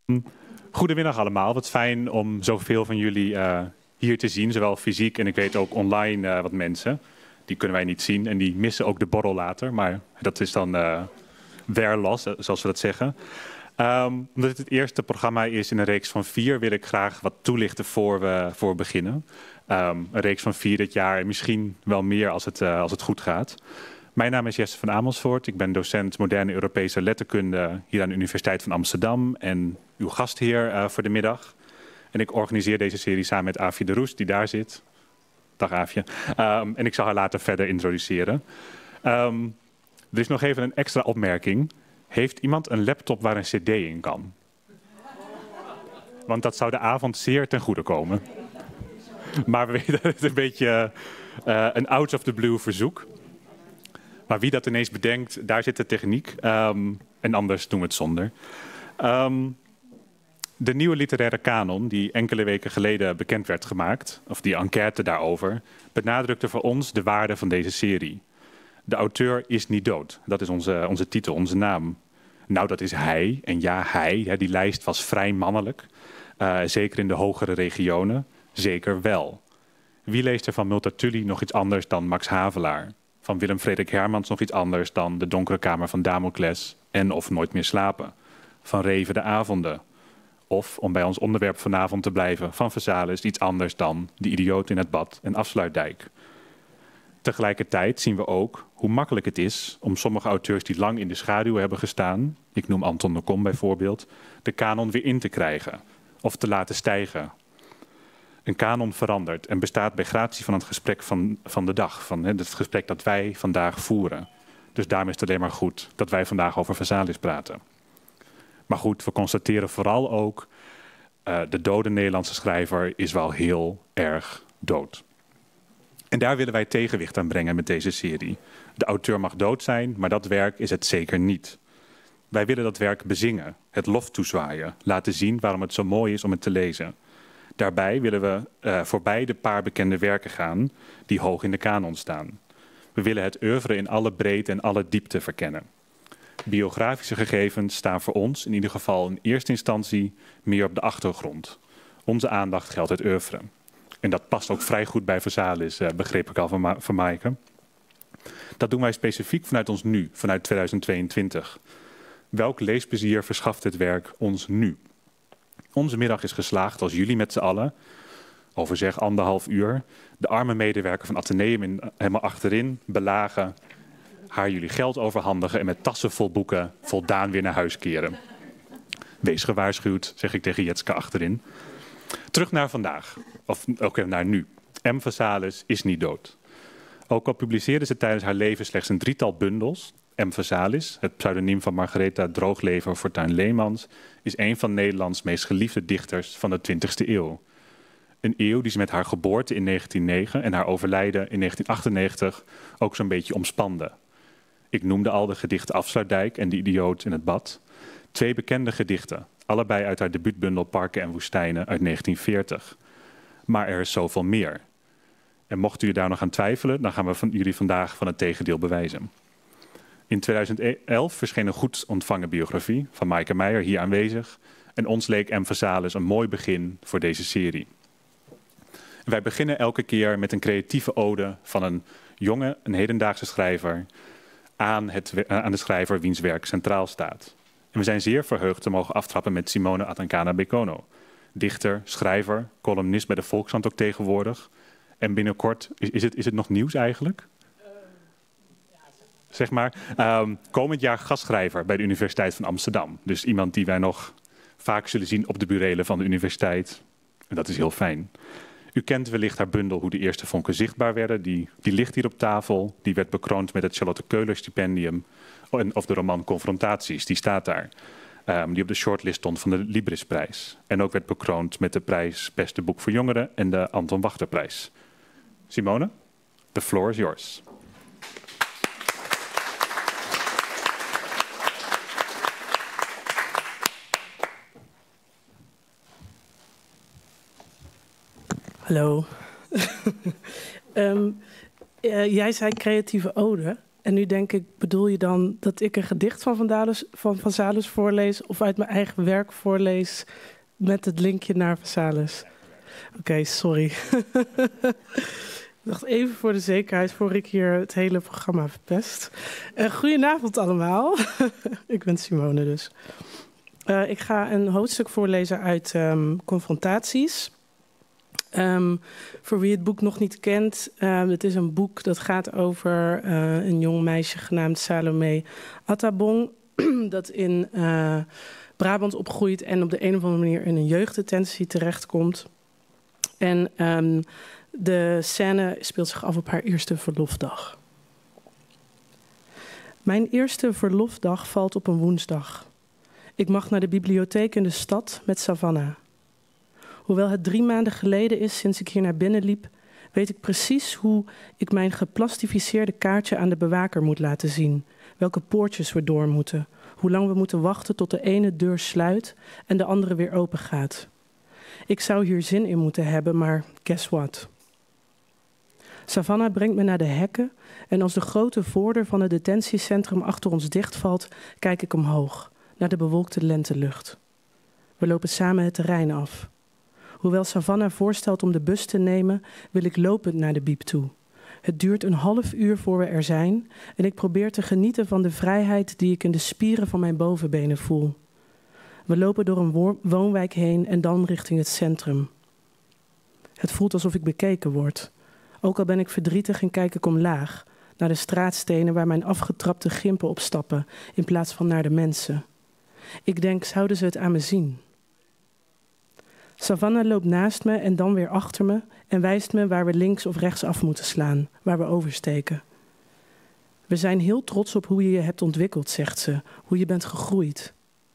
Goedemiddag allemaal. Wat fijn om zoveel van jullie hier te zien, zowel fysiek en ik weet ook online wat mensen. Die kunnen wij niet zien en die missen ook de borrel later, maar dat is dan their loss, zoals we dat zeggen. Omdat het eerste programma is in een reeks van 4, wil ik graag wat toelichten voor we beginnen. Een reeks van 4 dit jaar en misschien wel meer als het goed gaat. Mijn naam is Jesse van Amersfoort. Ik ben docent moderne Europese letterkunde hier aan de Universiteit van Amsterdam en uw gastheer voor de middag. En ik organiseer deze serie samen met Aafje de Roes, die daar zit. Dag Aafje. En ik zal haar later verder introduceren. Er is nog even een extra opmerking. Heeft iemand een laptop waar een cd in kan? Want dat zou de avond zeer ten goede komen. Maar we weten dat het een beetje een out of the blue verzoek. Maar wie dat ineens bedenkt, daar zit de techniek. En anders doen we het zonder. De nieuwe literaire kanon, die enkele weken geleden bekend werd gemaakt, of die enquête daarover, benadrukte voor ons de waarde van deze serie. De auteur is niet dood. Dat is onze titel, onze naam. Nou, dat is hij. En ja, hij. Die lijst was vrij mannelijk. Zeker in de hogere regionen. Zeker wel. Wie leest er van Multatuli nog iets anders dan Max Havelaar? Van Willem Frederik Hermans nog iets anders dan De Donkere Kamer van Damocles en of Nooit meer slapen? Van Reven de Avonden? Of, om bij ons onderwerp vanavond te blijven, van Versailles iets anders dan De Idioot in het Bad en Afsluitdijk? Tegelijkertijd zien we ook hoe makkelijk het is om sommige auteurs die lang in de schaduw hebben gestaan, ik noem Anton de Kom bijvoorbeeld, de kanon weer in te krijgen of te laten stijgen. Een kanon verandert en bestaat bij gratie van het gesprek van de dag, van het gesprek dat wij vandaag voeren. Dus daarom is het alleen maar goed dat wij vandaag over Versailles praten. Maar goed, we constateren vooral ook, de dode Nederlandse schrijver is wel heel erg dood. En daar willen wij tegenwicht aan brengen met deze serie. De auteur mag dood zijn, maar dat werk is het zeker niet. Wij willen dat werk bezingen, het lof toezwaaien, laten zien waarom het zo mooi is om het te lezen. Daarbij willen we voorbij de paar bekende werken gaan die hoog in de kanon staan. We willen het oeuvre in alle breedte en alle diepte verkennen. Biografische gegevens staan voor ons in ieder geval in eerste instantie meer op de achtergrond. Onze aandacht geldt het oeuvre. En dat past ook vrij goed bij Versailles, begreep ik al van Maaike. Dat doen wij specifiek vanuit ons nu, vanuit 2022. Welk leesplezier verschaft dit werk ons nu? Onze middag is geslaagd als jullie met z'n allen, over zeg 1,5 uur, de arme medewerker van Atheneum helemaal achterin belagen, haar jullie geld overhandigen en met tassen vol boeken voldaan weer naar huis keren. Wees gewaarschuwd, zeg ik tegen Jetske achterin. Terug naar vandaag, of ook even naar nu. M. Versailles is niet dood. Ook al publiceerde ze tijdens haar leven slechts een 3-tal bundels, M. Versailles, het pseudoniem van Margaretha Drooglever Fortuyn Leemans, is een van Nederlands meest geliefde dichters van de 20e eeuw. Een eeuw die ze met haar geboorte in 1909 en haar overlijden in 1998 ook zo'n beetje omspande. Ik noemde al de gedichten Afsluitdijk en De Idioot in het Bad. 2 bekende gedichten, allebei uit haar debuutbundel Parken en Woestijnen uit 1940. Maar er is zoveel meer. En mocht u daar nog aan twijfelen, dan gaan we jullie vandaag van het tegendeel bewijzen. In 2011 verscheen een goed ontvangen biografie van Maaike Meijer, hier aanwezig. En ons leek M. Versailles een mooi begin voor deze serie. Wij beginnen elke keer met een creatieve ode van een jonge, een hedendaagse schrijver aan de schrijver wiens werk centraal staat. En we zijn zeer verheugd te mogen aftrappen met Simone Atankana-Bekono. Dichter, schrijver, columnist bij de Volkskrant ook tegenwoordig. En binnenkort, is het nog nieuws eigenlijk? Zeg maar, komend jaar gastschrijver bij de Universiteit van Amsterdam. Dus iemand die wij nog vaak zullen zien op de burelen van de universiteit. En dat is heel fijn. U kent wellicht haar bundel Hoe de eerste vonken zichtbaar werden. Die ligt hier op tafel. Die werd bekroond met het Charlotte Keuler stipendium. Of de roman Confrontaties, die staat daar. Die op de shortlist stond van de Librisprijs. En ook werd bekroond met de prijs Beste Boek voor Jongeren en de Anton Wachterprijs. Simone, the floor is yours. Hallo. Jij zei creatieve ode. En nu denk ik, bedoel je dan dat ik een gedicht van Vasalis voorlees of uit mijn eigen werk voorlees met het linkje naar Vasalis? Oké, sorry. Ik dacht even voor de zekerheid, voor ik hier het hele programma verpest. Goedenavond allemaal. Ik ben Simone dus. Ik ga een hoofdstuk voorlezen uit Confrontaties. Voor wie het boek nog niet kent, het is een boek dat gaat over een jong meisje genaamd Salome Attabong, dat in Brabant opgroeit en op de een of andere manier in een jeugddetentie terechtkomt. En de scène speelt zich af op haar eerste verlofdag. Mijn eerste verlofdag valt op een woensdag. Ik mag naar de bibliotheek in de stad met Savannah. Hoewel het 3 maanden geleden is sinds ik hier naar binnen liep, weet ik precies hoe ik mijn geplastificeerde kaartje aan de bewaker moet laten zien, welke poortjes we door moeten, hoe lang we moeten wachten tot de ene deur sluit en de andere weer open gaat. Ik zou hier zin in moeten hebben, maar guess what? Savannah brengt me naar de hekken en als de grote voordeur van het detentiecentrum achter ons dichtvalt, kijk ik omhoog, naar de bewolkte lentelucht. We lopen samen het terrein af. Hoewel Savannah voorstelt om de bus te nemen, wil ik lopend naar de bieb toe. Het duurt een half uur voor we er zijn en ik probeer te genieten van de vrijheid die ik in de spieren van mijn bovenbenen voel. We lopen door een woonwijk heen en dan richting het centrum. Het voelt alsof ik bekeken word. Ook al ben ik verdrietig en kijk ik omlaag, naar de straatstenen waar mijn afgetrapte gimpen op stappen, in plaats van naar de mensen. Ik denk, zouden ze het aan me zien? Savannah loopt naast me en dan weer achter me en wijst me waar we links of rechts af moeten slaan, waar we oversteken. We zijn heel trots op hoe je je hebt ontwikkeld, zegt ze, hoe je bent gegroeid.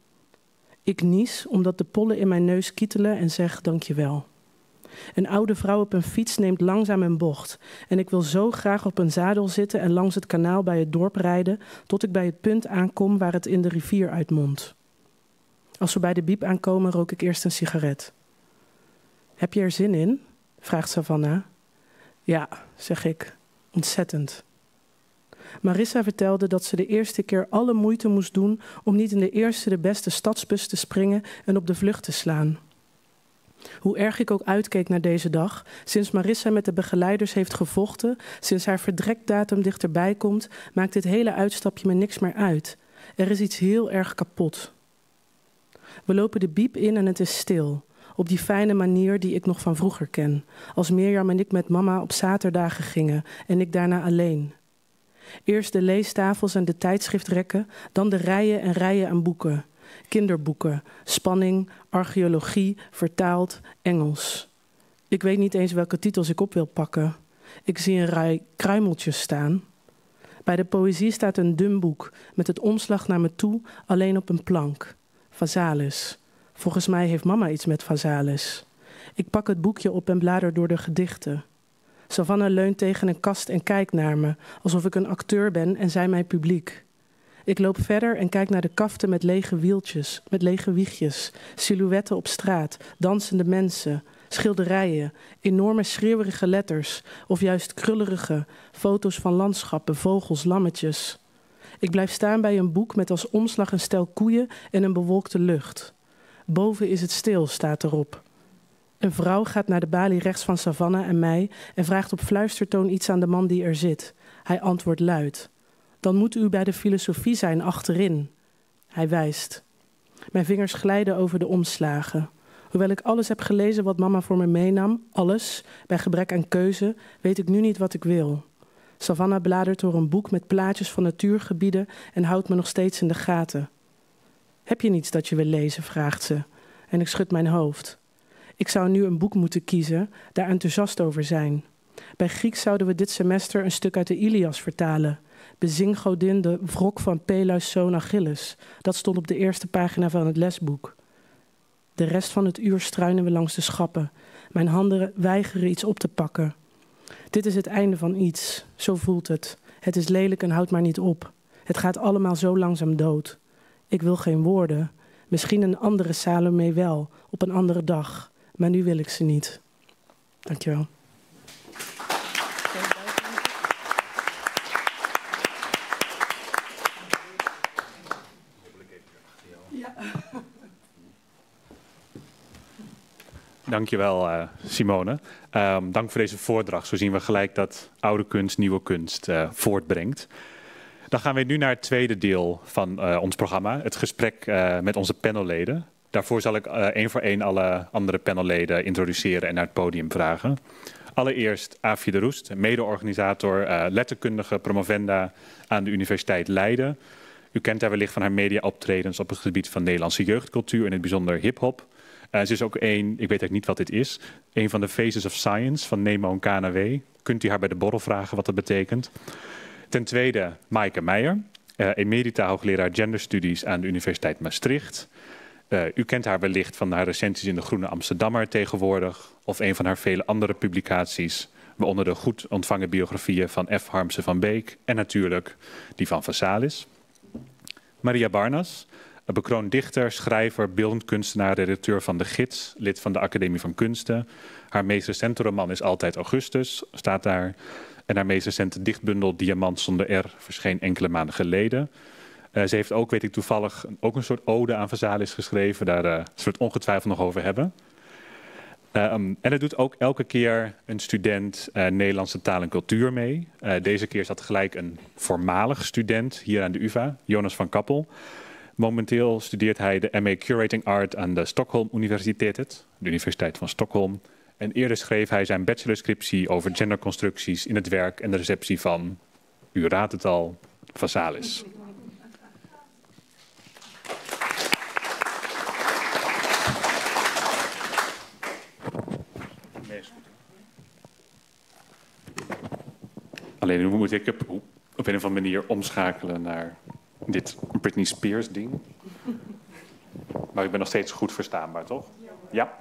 Ik nies omdat de pollen in mijn neus kietelen en zeg dankjewel. Een oude vrouw op een fiets neemt langzaam een bocht en ik wil zo graag op een zadel zitten en langs het kanaal bij het dorp rijden tot ik bij het punt aankom waar het in de rivier uitmondt. Als we bij de bieb aankomen rook ik eerst een sigaret. Heb je er zin in? Vraagt Savannah. Ja, zeg ik. Ontzettend. Marissa vertelde dat ze de eerste keer alle moeite moest doen om niet in de eerste de beste stadsbus te springen en op de vlucht te slaan. Hoe erg ik ook uitkeek naar deze dag, sinds Marissa met de begeleiders heeft gevochten, sinds haar vertrekdatum dichterbij komt, maakt dit hele uitstapje me niks meer uit. Er is iets heel erg kapot. We lopen de bieb in en het is stil. Op die fijne manier die ik nog van vroeger ken. Als Mirjam en ik met mama op zaterdagen gingen en ik daarna alleen. Eerst de leestafels en de tijdschriftrekken, dan de rijen en rijen aan boeken. Kinderboeken, spanning, archeologie, vertaald, Engels. Ik weet niet eens welke titels ik op wil pakken. Ik zie een rij kruimeltjes staan. Bij de poëzie staat een dun boek met het omslag naar me toe alleen op een plank. Vasalis. Volgens mij heeft mama iets met Vasalis. Ik pak het boekje op en blader door de gedichten. Savannah leunt tegen een kast en kijkt naar me, alsof ik een acteur ben en zij mijn publiek. Ik loop verder en kijk naar de kaften met lege wieltjes, met lege wiegjes, silhouetten op straat, dansende mensen, schilderijen, enorme schreeuwerige letters of juist krullerige foto's van landschappen, vogels, lammetjes. Ik blijf staan bij een boek met als omslag een stel koeien en een bewolkte lucht. Boven is het stil, staat erop. Een vrouw gaat naar de balie rechts van Savannah en mij en vraagt op fluistertoon iets aan de man die er zit. Hij antwoordt luid. Dan moet u bij de filosofie zijn achterin. Hij wijst. Mijn vingers glijden over de omslagen. Hoewel ik alles heb gelezen wat mama voor me meenam, alles, bij gebrek aan keuze, weet ik nu niet wat ik wil. Savannah bladert door een boek met plaatjes van natuurgebieden en houdt me nog steeds in de gaten. Heb je niets dat je wil lezen, vraagt ze. En ik schud mijn hoofd. Ik zou nu een boek moeten kiezen, daar enthousiast over zijn. Bij Grieks zouden we dit semester een stuk uit de Ilias vertalen. Bezing godin de wrok van Peleus' zoon Achilles. Dat stond op de eerste pagina van het lesboek. De rest van het uur struinen we langs de schappen. Mijn handen weigeren iets op te pakken. Dit is het einde van iets, zo voelt het. Het is lelijk en houdt maar niet op. Het gaat allemaal zo langzaam dood. Ik wil geen woorden. Misschien een andere Salome wel, op een andere dag. Maar nu wil ik ze niet. Dankjewel. Dankjewel, Simone. Dank voor deze voordracht. Zo zien we gelijk dat oude kunst nieuwe kunst voortbrengt. Dan gaan we nu naar het tweede deel van ons programma. Het gesprek met onze panelleden. Daarvoor zal ik één voor één alle andere panelleden introduceren en naar het podium vragen. Allereerst Aafje de Roest, mede-organisator, letterkundige promovenda aan de Universiteit Leiden. U kent haar wellicht van haar media-optredens op het gebied van Nederlandse jeugdcultuur, in het bijzonder hip-hop. Ze is ook ik weet eigenlijk niet wat dit is, een van de Faces of Science van Nemo en KNW. Kunt u haar bij de borrel vragen wat dat betekent? Ten tweede Maaike Meijer, emerita hoogleraar genderstudies aan de Universiteit Maastricht. U kent haar wellicht van haar recensies in de Groene Amsterdammer tegenwoordig, of een van haar vele andere publicaties, waaronder de goed ontvangen biografieën van F. Harmsen van Beek en natuurlijk die van Vasalis. Maria Barnas, een bekroond dichter, schrijver, beeldend kunstenaar, redacteur van De Gids, lid van de Academie van Kunsten. Haar meest recente roman is Altijd Augustus, staat daar. En haar meest recente dichtbundel Diamant zonder R verscheen enkele maanden geleden. Ze heeft ook, weet ik toevallig, ook een soort ode aan Vasalis geschreven. Daar zullen we het ongetwijfeld nog over hebben. En het doet ook elke keer een student Nederlandse taal en cultuur mee. Deze keer is dat gelijk een voormalig student hier aan de UvA, Jonas van Kappel. Momenteel studeert hij de MA Curating Art aan de Stockholm Universitetet, de Universiteit van Stockholm. En eerder schreef hij zijn bachelorscriptie over genderconstructies in het werk en de receptie van, u raadt het al, Vasalis. Alleen nu moet ik op een of andere manier omschakelen naar dit Britney Spears ding. Maar ik ben nog steeds goed verstaanbaar, toch? Ja?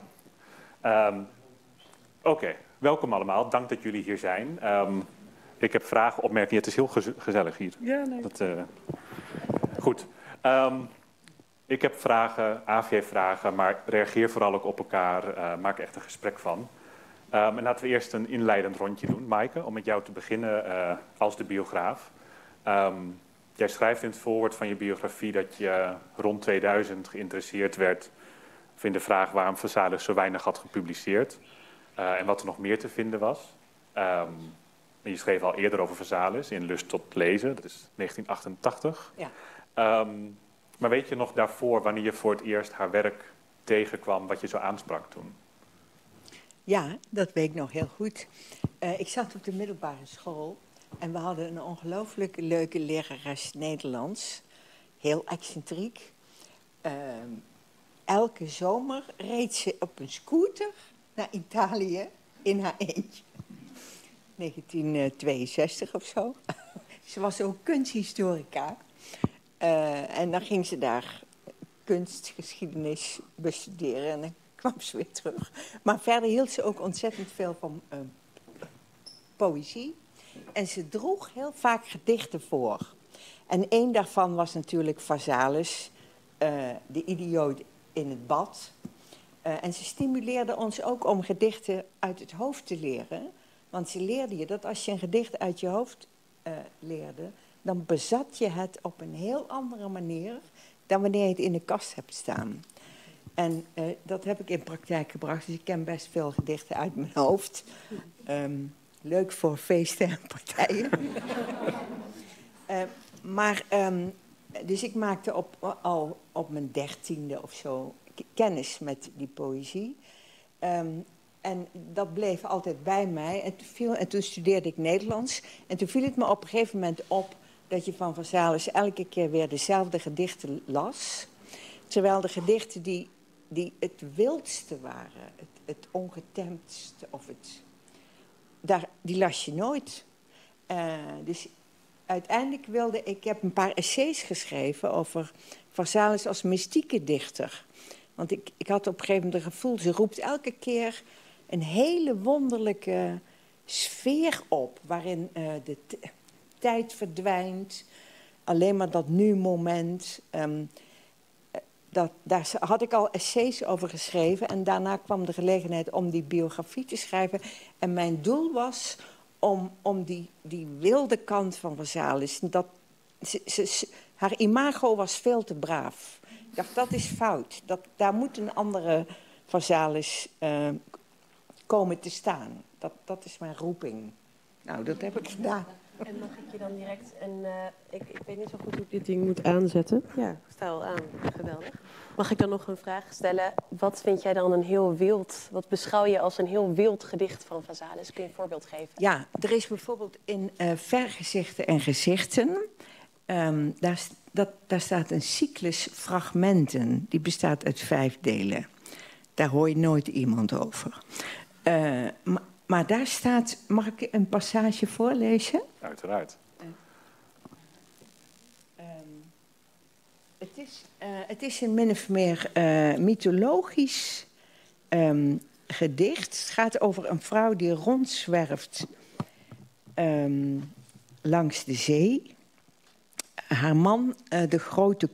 Oké, welkom allemaal. Dank dat jullie hier zijn. Ik heb vragen, opmerkingen. Het is heel gezellig hier. Ja, nee. Goed. Ik heb vragen, AV heeft vragen, maar reageer vooral ook op elkaar. Maak er echt een gesprek van. En laten we eerst een inleidend rondje doen. Maaike, om met jou te beginnen als de biograaf. Jij schrijft in het voorwoord van je biografie dat je rond 2000 geïnteresseerd werd in de vraag waarom Vasalis zo weinig had gepubliceerd. En wat er nog meer te vinden was. Je schreef al eerder over Vasalis in Lust tot lezen, dat is 1988. Ja. Maar weet je nog daarvoor wanneer je voor het eerst haar werk tegenkwam wat je zo aansprak toen? Ja, dat weet ik nog heel goed. Ik zat op de middelbare school en we hadden een ongelooflijk leuke lerares Nederlands. Heel excentriek. Elke zomer reed ze op een scooter naar Italië in haar eentje. 1962 of zo. Ze was ook kunsthistorica. En dan ging ze daar kunstgeschiedenis bestuderen en dan kwam ze weer terug. Maar verder hield ze ook ontzettend veel van poëzie. En ze droeg heel vaak gedichten voor. En één daarvan was natuurlijk Vasalis, de idioot in het bad. En ze stimuleerde ons ook om gedichten uit het hoofd te leren. Want ze leerde je dat als je een gedicht uit je hoofd leerde, dan bezat je het op een heel andere manier dan wanneer je het in de kast hebt staan. En dat heb ik in praktijk gebracht, dus ik ken best veel gedichten uit mijn hoofd. Leuk voor feesten en partijen. Dus ik maakte al op mijn 13e of zo kennis met die poëzie. En dat bleef altijd bij mij. En toen studeerde ik Nederlands. En toen viel het me op een gegeven moment op dat je van Vasalis elke keer weer dezelfde gedichten las. Terwijl de gedichten die het wildste waren, het ongetemdste, die las je nooit. Dus uiteindelijk ik heb een paar essays geschreven over Vasalis als mystieke dichter. Want ik had op een gegeven moment het gevoel, ze roept elke keer een hele wonderlijke sfeer op, waarin de tijd verdwijnt, alleen maar dat nu-moment. Daar had ik al essays over geschreven en daarna kwam de gelegenheid om die biografie te schrijven. En mijn doel was om die wilde kant van Vasalis, haar imago was veel te braaf. Ik dacht, dat is fout. Daar moet een andere Vazalis komen te staan. Dat is mijn roeping. Nou, dat heb ik gedaan. En mag ik je dan direct ik weet niet zo goed hoe ik dit ding moet aanzetten. Ja, ik sta al aan. Geweldig. Mag ik dan nog een vraag stellen? Wat vind jij dan een heel wild... Wat beschouw je als een heel wild gedicht van Vazalis? Kun je een voorbeeld geven? Ja, er is bijvoorbeeld in Vergezichten en Gezichten... daar staat een cyclus fragmenten. Die bestaat uit 5 delen. Daar hoor je nooit iemand over. Maar daar staat... Mag ik een passage voorlezen? Uiteraard. Het is een min of meer mythologisch gedicht. Het gaat over een vrouw die rondzwerft langs de zee. Haar man, de grote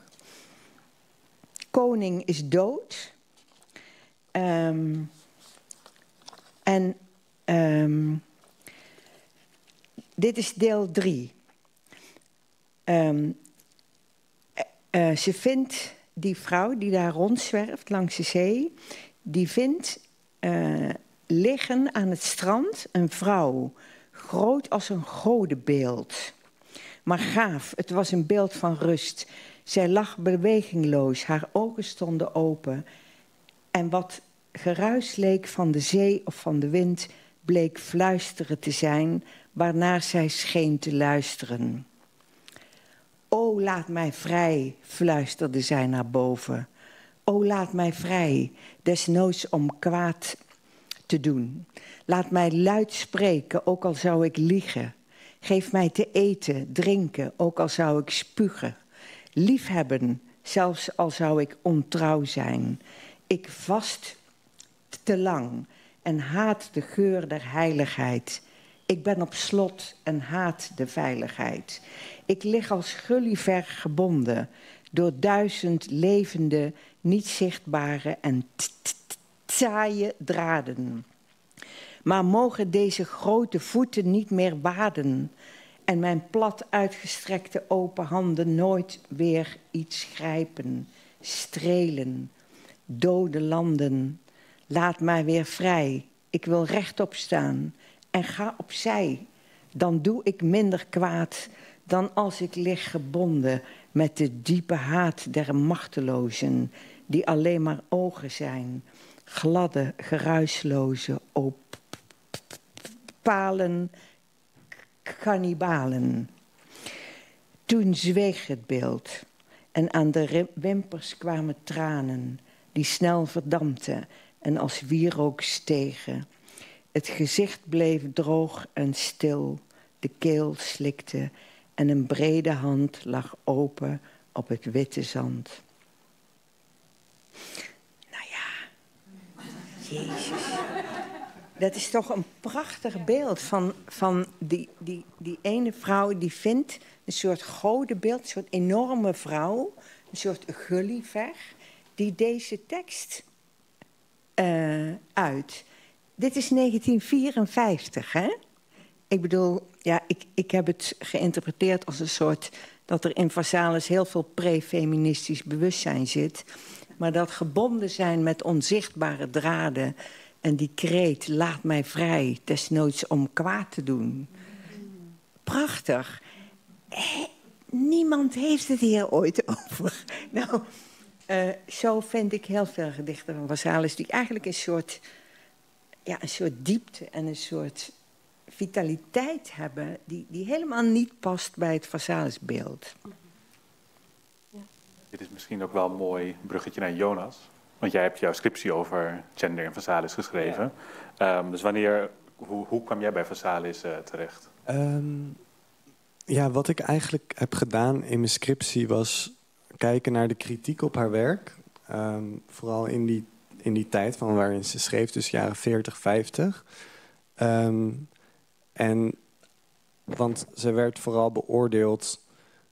koning, is dood. Dit is deel 3. Ze vindt die vrouw die daar rondzwerft langs de zee... die vindt liggen aan het strand een vrouw... groot als een godenbeeld. Maar gaaf, het was een beeld van rust. Zij lag bewegingloos, haar ogen stonden open. En wat geruis leek van de zee of van de wind... bleek fluisteren te zijn, waarnaar zij scheen te luisteren. O, laat mij vrij, fluisterde zij naar boven. O, laat mij vrij, desnoods om kwaad te doen. Laat mij luid spreken, ook al zou ik liegen. Geef mij te eten, drinken, ook al zou ik spugen. Liefhebben, zelfs al zou ik ontrouw zijn. Ik vast te lang en haat de geur der heiligheid. Ik ben op slot en haat de veiligheid. Ik lig als Gulliver gebonden door 1000 levende, niet zichtbare en taaie draden. Maar mogen deze grote voeten niet meer waden en mijn plat uitgestrekte open handen nooit weer iets grijpen, strelen, dode landen. Laat mij weer vrij, ik wil rechtop staan en ga opzij. Dan doe ik minder kwaad dan als ik lig gebonden met de diepe haat der machtelozen, die alleen maar ogen zijn, gladde, geruisloze opalen, kannibalen. Toen zweeg het beeld en aan de wimpers kwamen tranen die snel verdampten en als wierook stegen. Het gezicht bleef droog en stil, de keel slikte en een brede hand lag open op het witte zand. Nou ja, Jezus. Dat is toch een prachtig beeld van die ene vrouw die vindt een soort godenbeeld, een soort enorme vrouw, een soort Gulliver, die deze tekst uit. Dit is 1954, hè? Ik bedoel, ja, ik heb het geïnterpreteerd als een soort dat er in Vazalis heel veel pre-feministisch bewustzijn zit, maar dat gebonden zijn met onzichtbare draden en die kreet, laat mij vrij, desnoods om kwaad te doen. Prachtig. Niemand heeft het hier ooit over. Nou, zo vind ik heel veel gedichten van Vazalis die eigenlijk een soort diepte en een soort vitaliteit hebben die helemaal niet past bij het Vazalis-beeld. Ja. Dit is misschien ook wel een mooi bruggetje naar Jonas. Want jij hebt jouw scriptie over gender en Vazalis geschreven. Ja. Dus hoe kwam jij bij Vazalis terecht? Wat ik eigenlijk heb gedaan in mijn scriptie was kijken naar de kritiek op haar werk. Vooral in die tijd van waarin ze schreef, dus jaren 40, 50. Want ze werd vooral beoordeeld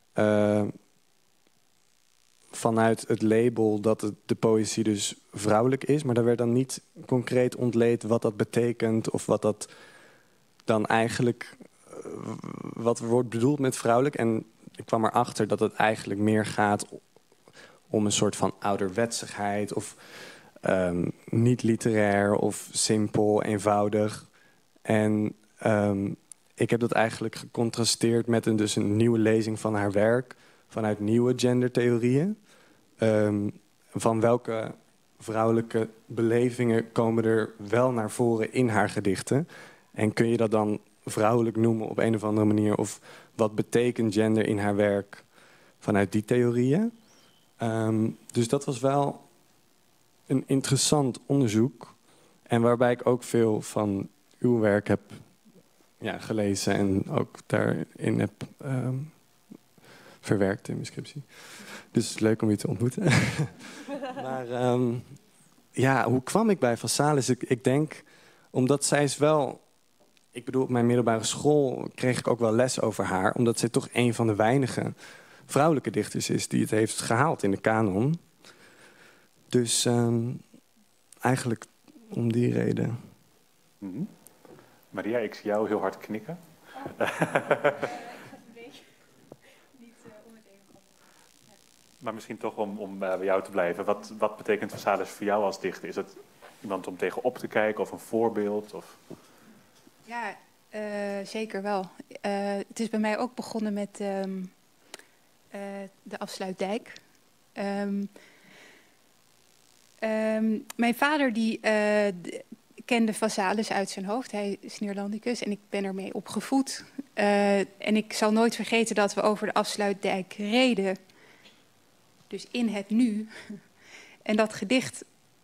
vanuit het label dat de poëzie dus vrouwelijk is. Maar daar werd dan niet concreet ontleed wat dat betekent of wat dat dan eigenlijk, wat wordt bedoeld met vrouwelijk. En ik kwam erachter dat het eigenlijk meer gaat om een soort van ouderwetsigheid of niet literair of simpel, eenvoudig. En ik heb dat eigenlijk gecontrasteerd met een nieuwe lezing van haar werk, vanuit nieuwe gendertheorieën. Van welke vrouwelijke belevingen komen er wel naar voren in haar gedichten? En kun je dat dan vrouwelijk noemen op een of andere manier? Of wat betekent gender in haar werk vanuit die theorieën? Dus dat was wel een interessant onderzoek. En waarbij ik ook veel van uw werk heb gelezen en ook daarin heb verwerkt in mijn scriptie. Dus het is leuk om u te ontmoeten. Maar hoe kwam ik bij Vasalis? Ik denk, omdat zij is wel... Ik bedoel, op mijn middelbare school kreeg ik ook wel les over haar. Omdat zij toch een van de weinige vrouwelijke dichters is die het heeft gehaald in de kanon. Dus eigenlijk om die reden. Mm-hmm. Maria, ik zie jou heel hard knikken. Maar misschien toch om bij jou te blijven. Wat betekent Vasalis voor jou als dichter? Is het iemand om tegenop te kijken of een voorbeeld? Of... Ja, zeker wel. Het is bij mij ook begonnen met de Afsluitdijk. Mijn vader die kende Vasalis uit zijn hoofd. Hij is Neerlandicus en ik ben ermee opgevoed. En ik zal nooit vergeten dat we over de Afsluitdijk reden. Dus in het nu. En dat gedicht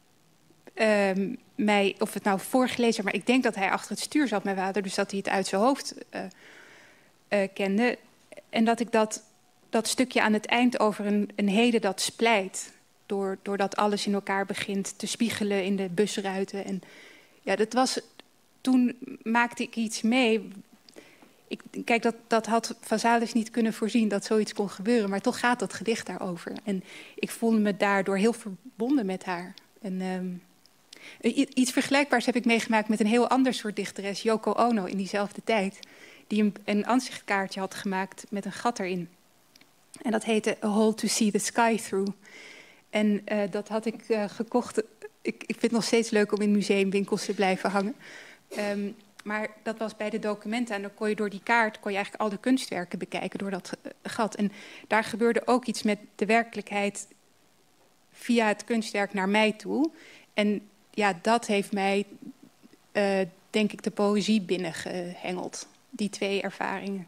mij, of het nou voorgelezen, maar ik denk dat hij achter het stuur zat, mijn vader, dus dat hij het uit zijn hoofd kende. En dat ik dat stukje aan het eind over een heden dat splijt, doordat alles in elkaar begint te spiegelen in de busruiten. En ja, toen maakte ik iets mee. Kijk, dat had Vasalis niet kunnen voorzien, dat zoiets kon gebeuren. Maar toch gaat dat gedicht daarover. En ik voelde me daardoor heel verbonden met haar. En iets vergelijkbaars heb ik meegemaakt met een heel ander soort dichteres, Yoko Ono, in diezelfde tijd. Die een ansichtkaartje had gemaakt met een gat erin. En dat heette A Hole to See the Sky Through. En dat had ik gekocht. Ik vind het nog steeds leuk om in museumwinkels te blijven hangen. Maar dat was bij de documenten. En dan kon je door die kaart eigenlijk al de kunstwerken bekijken door dat gat. En daar gebeurde ook iets met de werkelijkheid via het kunstwerk naar mij toe. En ja, dat heeft mij, denk ik, de poëzie binnengehengeld. Die twee ervaringen.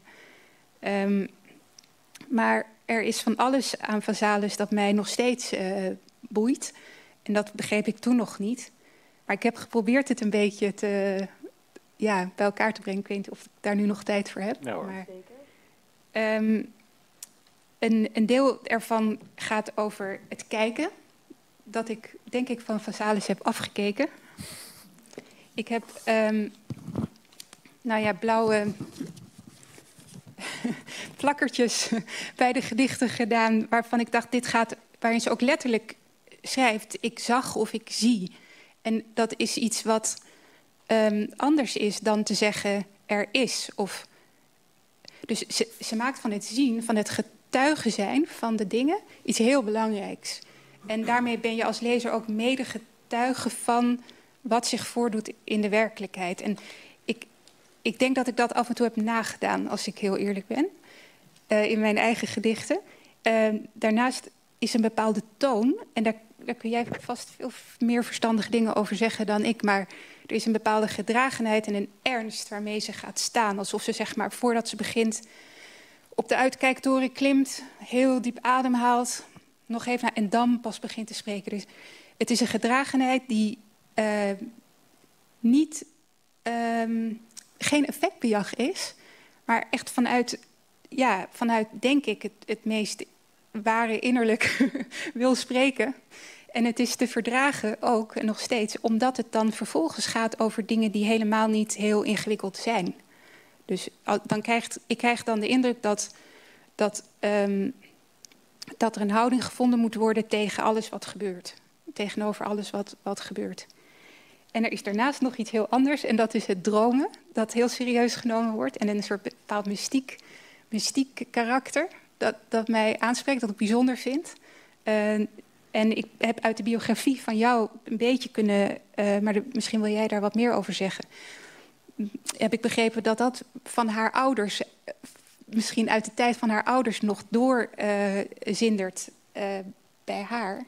Maar er is van alles aan Vasalis dat mij nog steeds boeit. En dat begreep ik toen nog niet. Maar ik heb geprobeerd het een beetje bij elkaar te brengen. Ik weet niet of ik daar nu nog tijd voor heb. Ja, hoor. Maar, een deel ervan gaat over het kijken. Dat ik, denk ik, van Vasalis heb afgekeken. Ik heb blauwe plakkertjes bij de gedichten gedaan, waarvan ik dacht, dit gaat, waarin ze ook letterlijk schrijft, ik zag of ik zie. En dat is iets wat anders is dan te zeggen, er is. Dus ze maakt van het zien, van het getuige zijn van de dingen, iets heel belangrijks. En daarmee ben je als lezer ook mede getuige van wat zich voordoet in de werkelijkheid. En ik denk dat ik dat af en toe heb nagedaan, als ik heel eerlijk ben, in mijn eigen gedichten. Daarnaast is een bepaalde toon, en daar kun jij vast veel meer verstandige dingen over zeggen dan ik, maar er is een bepaalde gedragenheid en een ernst waarmee ze gaat staan. Alsof ze, zeg maar, voordat ze begint, op de uitkijktoren klimt, heel diep ademhaalt, nog even en dan pas begint te spreken. Dus het is een gedragenheid die geen effectbejag is, maar echt vanuit denk ik, het meest ware innerlijk wil spreken. En het is te verdragen ook, en nog steeds, omdat het dan vervolgens gaat over dingen die helemaal niet heel ingewikkeld zijn. Dus ik krijg dan de indruk dat er een houding gevonden moet worden tegen alles wat gebeurt. Tegenover alles wat gebeurt. En er is daarnaast nog iets heel anders, en dat is het dromen, dat heel serieus genomen wordt. En een soort bepaald mystiek karakter, dat mij aanspreekt, dat ik bijzonder vind. En ik heb uit de biografie van jou een beetje kunnen... maar misschien wil jij daar wat meer over zeggen. Heb ik begrepen dat dat van haar ouders... misschien uit de tijd van haar ouders nog doorzindert bij haar.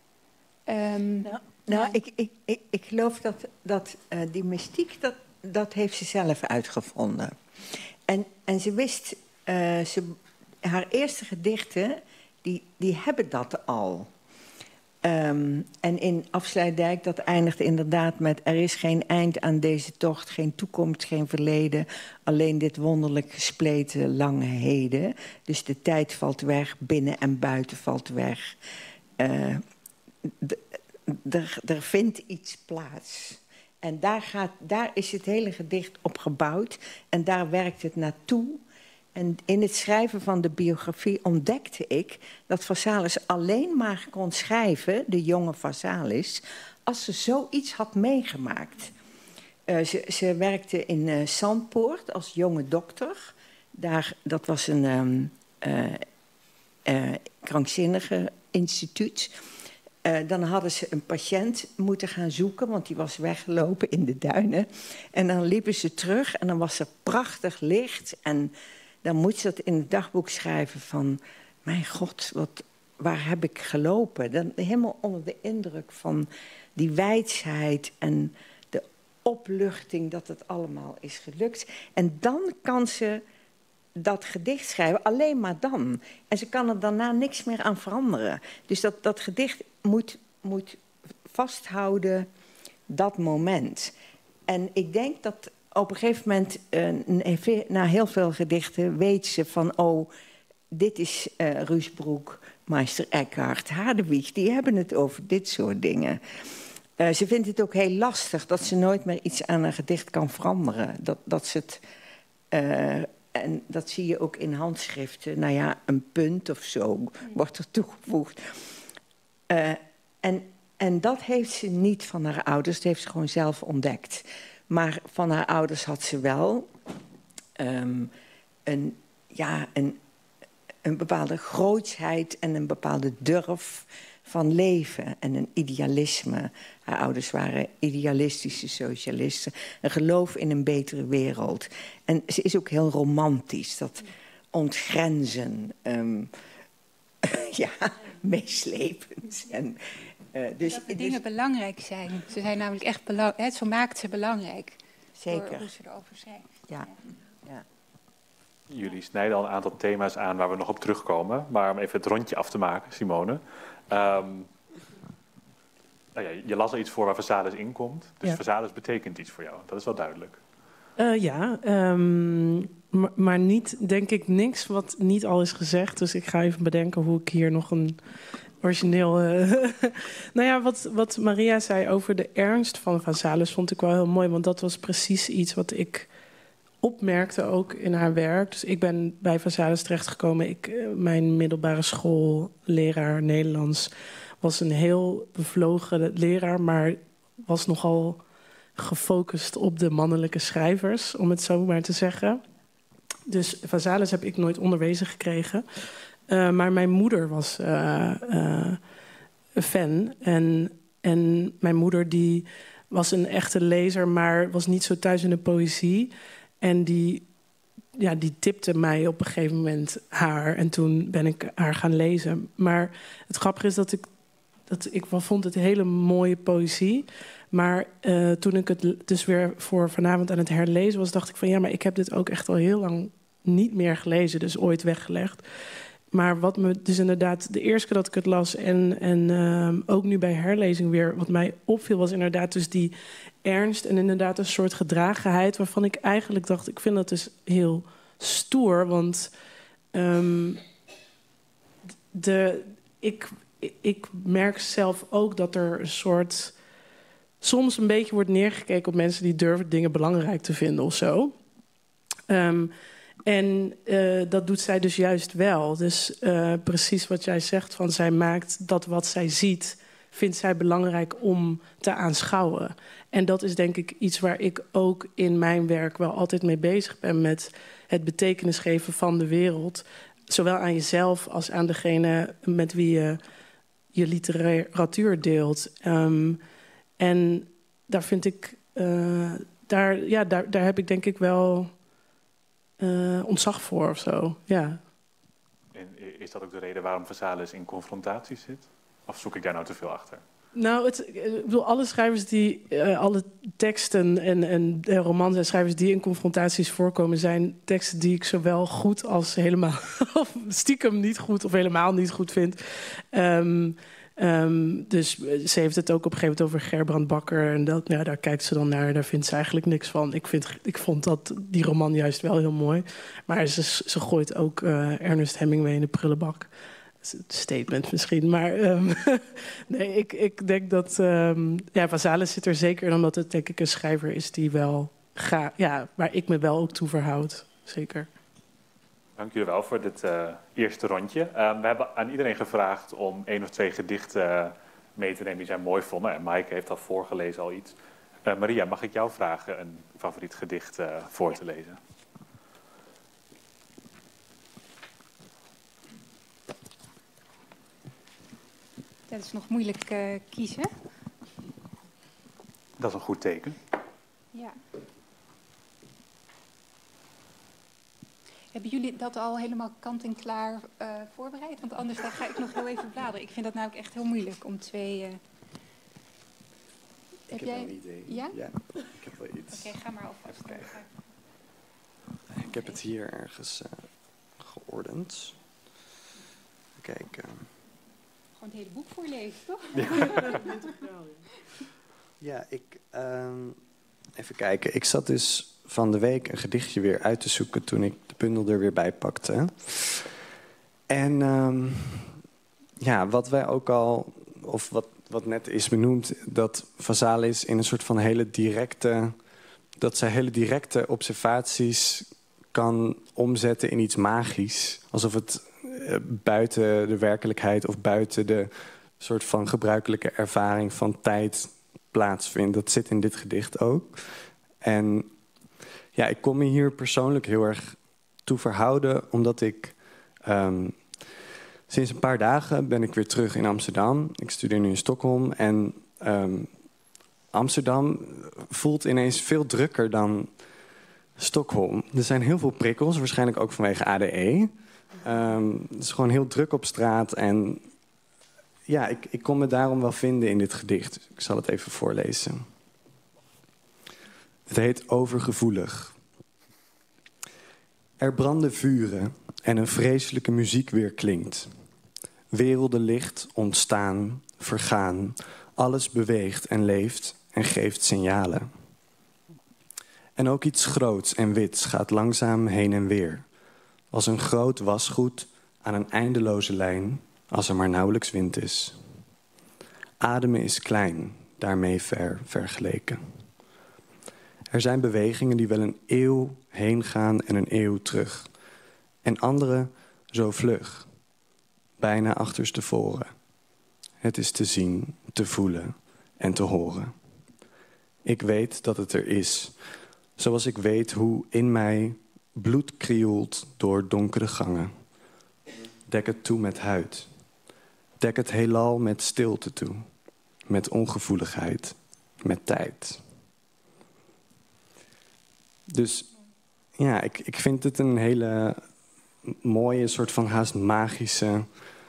Ik geloof dat die mystiek, dat heeft ze zelf uitgevonden. En ze wist, haar eerste gedichten, die hebben dat al. En in Afsluitdijk, dat eindigt inderdaad met... er is geen eind aan deze tocht, geen toekomst, geen verleden... alleen dit wonderlijk gespleten lange heden. Dus de tijd valt weg, binnen en buiten valt weg. Er vindt iets plaats. En daar is het hele gedicht op gebouwd. En daar werkt het naartoe. En in het schrijven van de biografie ontdekte ik... dat Vasalis alleen maar kon schrijven, de jonge Vasalis... als ze zoiets had meegemaakt. Ze werkte in Zandpoort als jonge dokter. Dat was een krankzinnige instituut... Dan hadden ze een patiënt moeten gaan zoeken... want die was weggelopen in de duinen. En dan liepen ze terug en dan was er prachtig licht. En dan moet ze dat in het dagboek schrijven van... mijn god, waar heb ik gelopen? Dan helemaal onder de indruk van die wijsheid... en de opluchting dat het allemaal is gelukt. En dan kan ze dat gedicht schrijven, alleen maar dan. En ze kan er daarna niks meer aan veranderen. Dus dat gedicht moet vasthouden dat moment. En ik denk dat op een gegeven moment, na heel veel gedichten... weet ze van, oh, dit is Ruusbroek, Meister Eckhart, Hadewig... die hebben het over dit soort dingen. Ze vindt het ook heel lastig dat ze nooit meer iets aan een gedicht kan veranderen. Dat ze het... En dat zie je ook in handschriften. Nou ja, een punt of zo wordt er toegevoegd. En dat heeft ze niet van haar ouders. Dat heeft ze gewoon zelf ontdekt. Maar van haar ouders had ze wel een bepaalde grootsheid... en een bepaalde durf van leven en een idealisme. Haar ouders waren idealistische socialisten. Een geloof in een betere wereld. En ze is ook heel romantisch. Dat ontgrenzen. Meeslepend. En, dus, dat de dingen belangrijk zijn. Ze zijn namelijk echt belangrijk. Zo maakt ze belangrijk. Zeker. Door hoe ze erover schrijft. Ja. Jullie snijden al een aantal thema's aan waar we nog op terugkomen. Maar om even het rondje af te maken, Simone... je las er iets voor waar Vasalis in komt. Dus Vasalis betekent iets voor jou. Dat is wel duidelijk. Maar niet, denk ik, niks wat niet al is gezegd. Dus ik ga even bedenken hoe ik hier nog een origineel... wat Maria zei over de ernst van Vasalis vond ik wel heel mooi. Want dat was precies iets wat ik opmerkte ook in haar werk. Dus ik ben bij Vasalis terechtgekomen. Mijn middelbare schoolleraar Nederlands was een heel bevlogen leraar, maar was nogal gefocust op de mannelijke schrijvers, om het zo maar te zeggen. Dus Vasalis heb ik nooit onderwezen gekregen. Maar mijn moeder was fan. En mijn moeder die was een echte lezer, maar was niet zo thuis in de poëzie. En die tipte mij op een gegeven moment haar. En toen ben ik haar gaan lezen. Maar het grappige is dat ik vond het hele mooie poëzie. Maar toen ik het dus weer voor vanavond aan het herlezen was, dacht ik van ja, maar ik heb dit ook echt al heel lang niet meer gelezen. Dus ooit weggelegd. Maar wat me dus inderdaad de eerste keer dat ik het las en ook nu bij herlezing weer, wat mij opviel was inderdaad dus die ernst en inderdaad een soort gedragenheid waarvan ik eigenlijk dacht, ik vind dat dus heel stoer, want ik merk zelf ook dat er een soort soms een beetje wordt neergekeken op mensen die durven dingen belangrijk te vinden of zo. En dat doet zij dus juist wel. Dus precies wat jij zegt, van zij maakt dat wat zij ziet, vindt zij belangrijk om te aanschouwen. En dat is denk ik iets waar ik ook in mijn werk wel altijd mee bezig ben, met het betekenis geven van de wereld. Zowel aan jezelf als aan degene met wie je je literatuur deelt. En daar vind ik... daar heb ik denk ik wel ontzag voor of zo. Ja. En is dat ook de reden waarom Vazalis in confrontatie zit? Of zoek ik daar nou te veel achter? Nou, ik bedoel, alle schrijvers die... alle teksten en romans en schrijvers die in confrontaties voorkomen... zijn teksten die ik zowel goed als helemaal... of stiekem niet goed of helemaal niet goed vind. Dus ze heeft het ook op een gegeven moment over Gerbrand Bakker. En dat, ja, daar kijkt ze dan naar. Daar vindt ze eigenlijk niks van. Ik vond die roman juist wel heel mooi. Maar ze gooit ook Ernest Hemingway in de prullenbak. Statement misschien, maar nee, ik denk dat Vazalis zit er zeker in, omdat het denk ik een schrijver is die wel waar ik me wel ook toe verhoud, zeker. Dank jullie wel voor dit eerste rondje. We hebben aan iedereen gevraagd om 1 of 2 gedichten mee te nemen die zij mooi vonden. En Maaike heeft al voorgelezen al iets. Maria, mag ik jou vragen een favoriet gedicht voor te lezen? Dat is nog moeilijk kiezen. Dat is een goed teken. Ja. Hebben jullie dat al helemaal kant-en-klaar voorbereid? Want anders dan ga ik nog heel even bladeren. Ik vind dat namelijk echt heel moeilijk om 2... Ik heb jij een idee. Ja? Ja, ik heb wel iets. Oké, ga maar alvast. Okay. Ik heb het hier ergens geordend. Kijk. Gewoon het hele boek voorlezen, toch? Ja, even kijken. Ik zat dus van de week een gedichtje weer uit te zoeken toen ik de bundel er weer bij pakte. En wat wij ook al, of wat net is benoemd, dat Vazalis in een soort van hele directe observaties kan omzetten in iets magisch. Alsof het buiten de werkelijkheid of buiten de soort van gebruikelijke ervaring van tijd plaatsvindt. Dat zit in dit gedicht ook. En ja, ik kon me hier persoonlijk heel erg toe verhouden, omdat ik sinds een paar dagen ben ik weer terug in Amsterdam. Ik studeer nu in Stockholm en Amsterdam voelt ineens veel drukker dan Stockholm. Er zijn heel veel prikkels, waarschijnlijk ook vanwege ADE. Het is gewoon heel druk op straat en ja, ik kon me daarom wel vinden in dit gedicht. Ik zal het even voorlezen. Het heet Overgevoelig. Er branden vuren en een vreselijke muziek weerklinkt. Werelden licht, ontstaan, vergaan. Alles beweegt en leeft en geeft signalen. En ook iets groots en wits gaat langzaam heen en weer. Als een groot wasgoed aan een eindeloze lijn, als er maar nauwelijks wind is. Ademen is klein, daarmee vergeleken. Er zijn bewegingen die wel een eeuw heen gaan en een eeuw terug. En andere zo vlug, bijna achterstevoren. Het is te zien, te voelen en te horen. Ik weet dat het er is, zoals ik weet hoe in mij bloed krioelt door donkere gangen. Dek het toe met huid. Dek het heelal met stilte toe. Met ongevoeligheid. Met tijd. Dus ja, ik vind het een hele mooie, soort van haast magische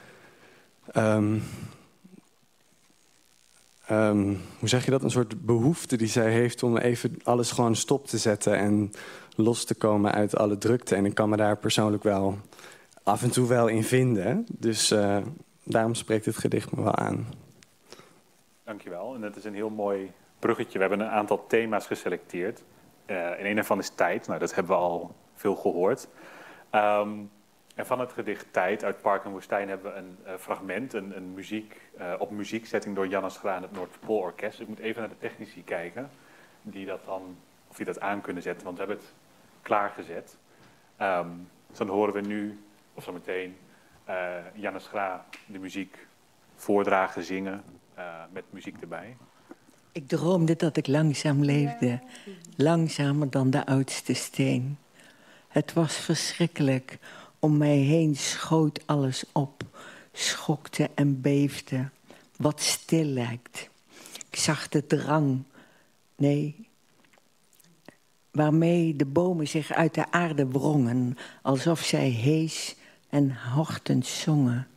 hoe zeg je dat? Een soort behoefte die zij heeft om even alles gewoon stop te zetten en los te komen uit alle drukte. En ik kan me daar persoonlijk wel af en toe wel in vinden. Dus daarom spreekt het gedicht me wel aan. Dankjewel. En het is een heel mooi bruggetje. We hebben een aantal thema's geselecteerd. En een daarvan is tijd. Nou, dat hebben we al veel gehoord. En van het gedicht Tijd uit Park en Woestijn hebben we een fragment, een op muziekzetting door Janne Schra en het Noordpoolorkest. Ik moet even naar de technici kijken, of die dat aan kunnen zetten, want we hebben het klaargezet. Dus dan horen we nu, of zo meteen, Janne Schra de muziek voordragen, zingen, met muziek erbij. Ik droomde dat ik langzaam leefde, langzamer dan de oudste steen. Het was verschrikkelijk. Om mij heen schoot alles op, schokte en beefde. wat stil lijkt. Ik zag de drang, nee, waarmee de bomen zich uit de aarde wrongen, alsof zij hees en hortend zongen.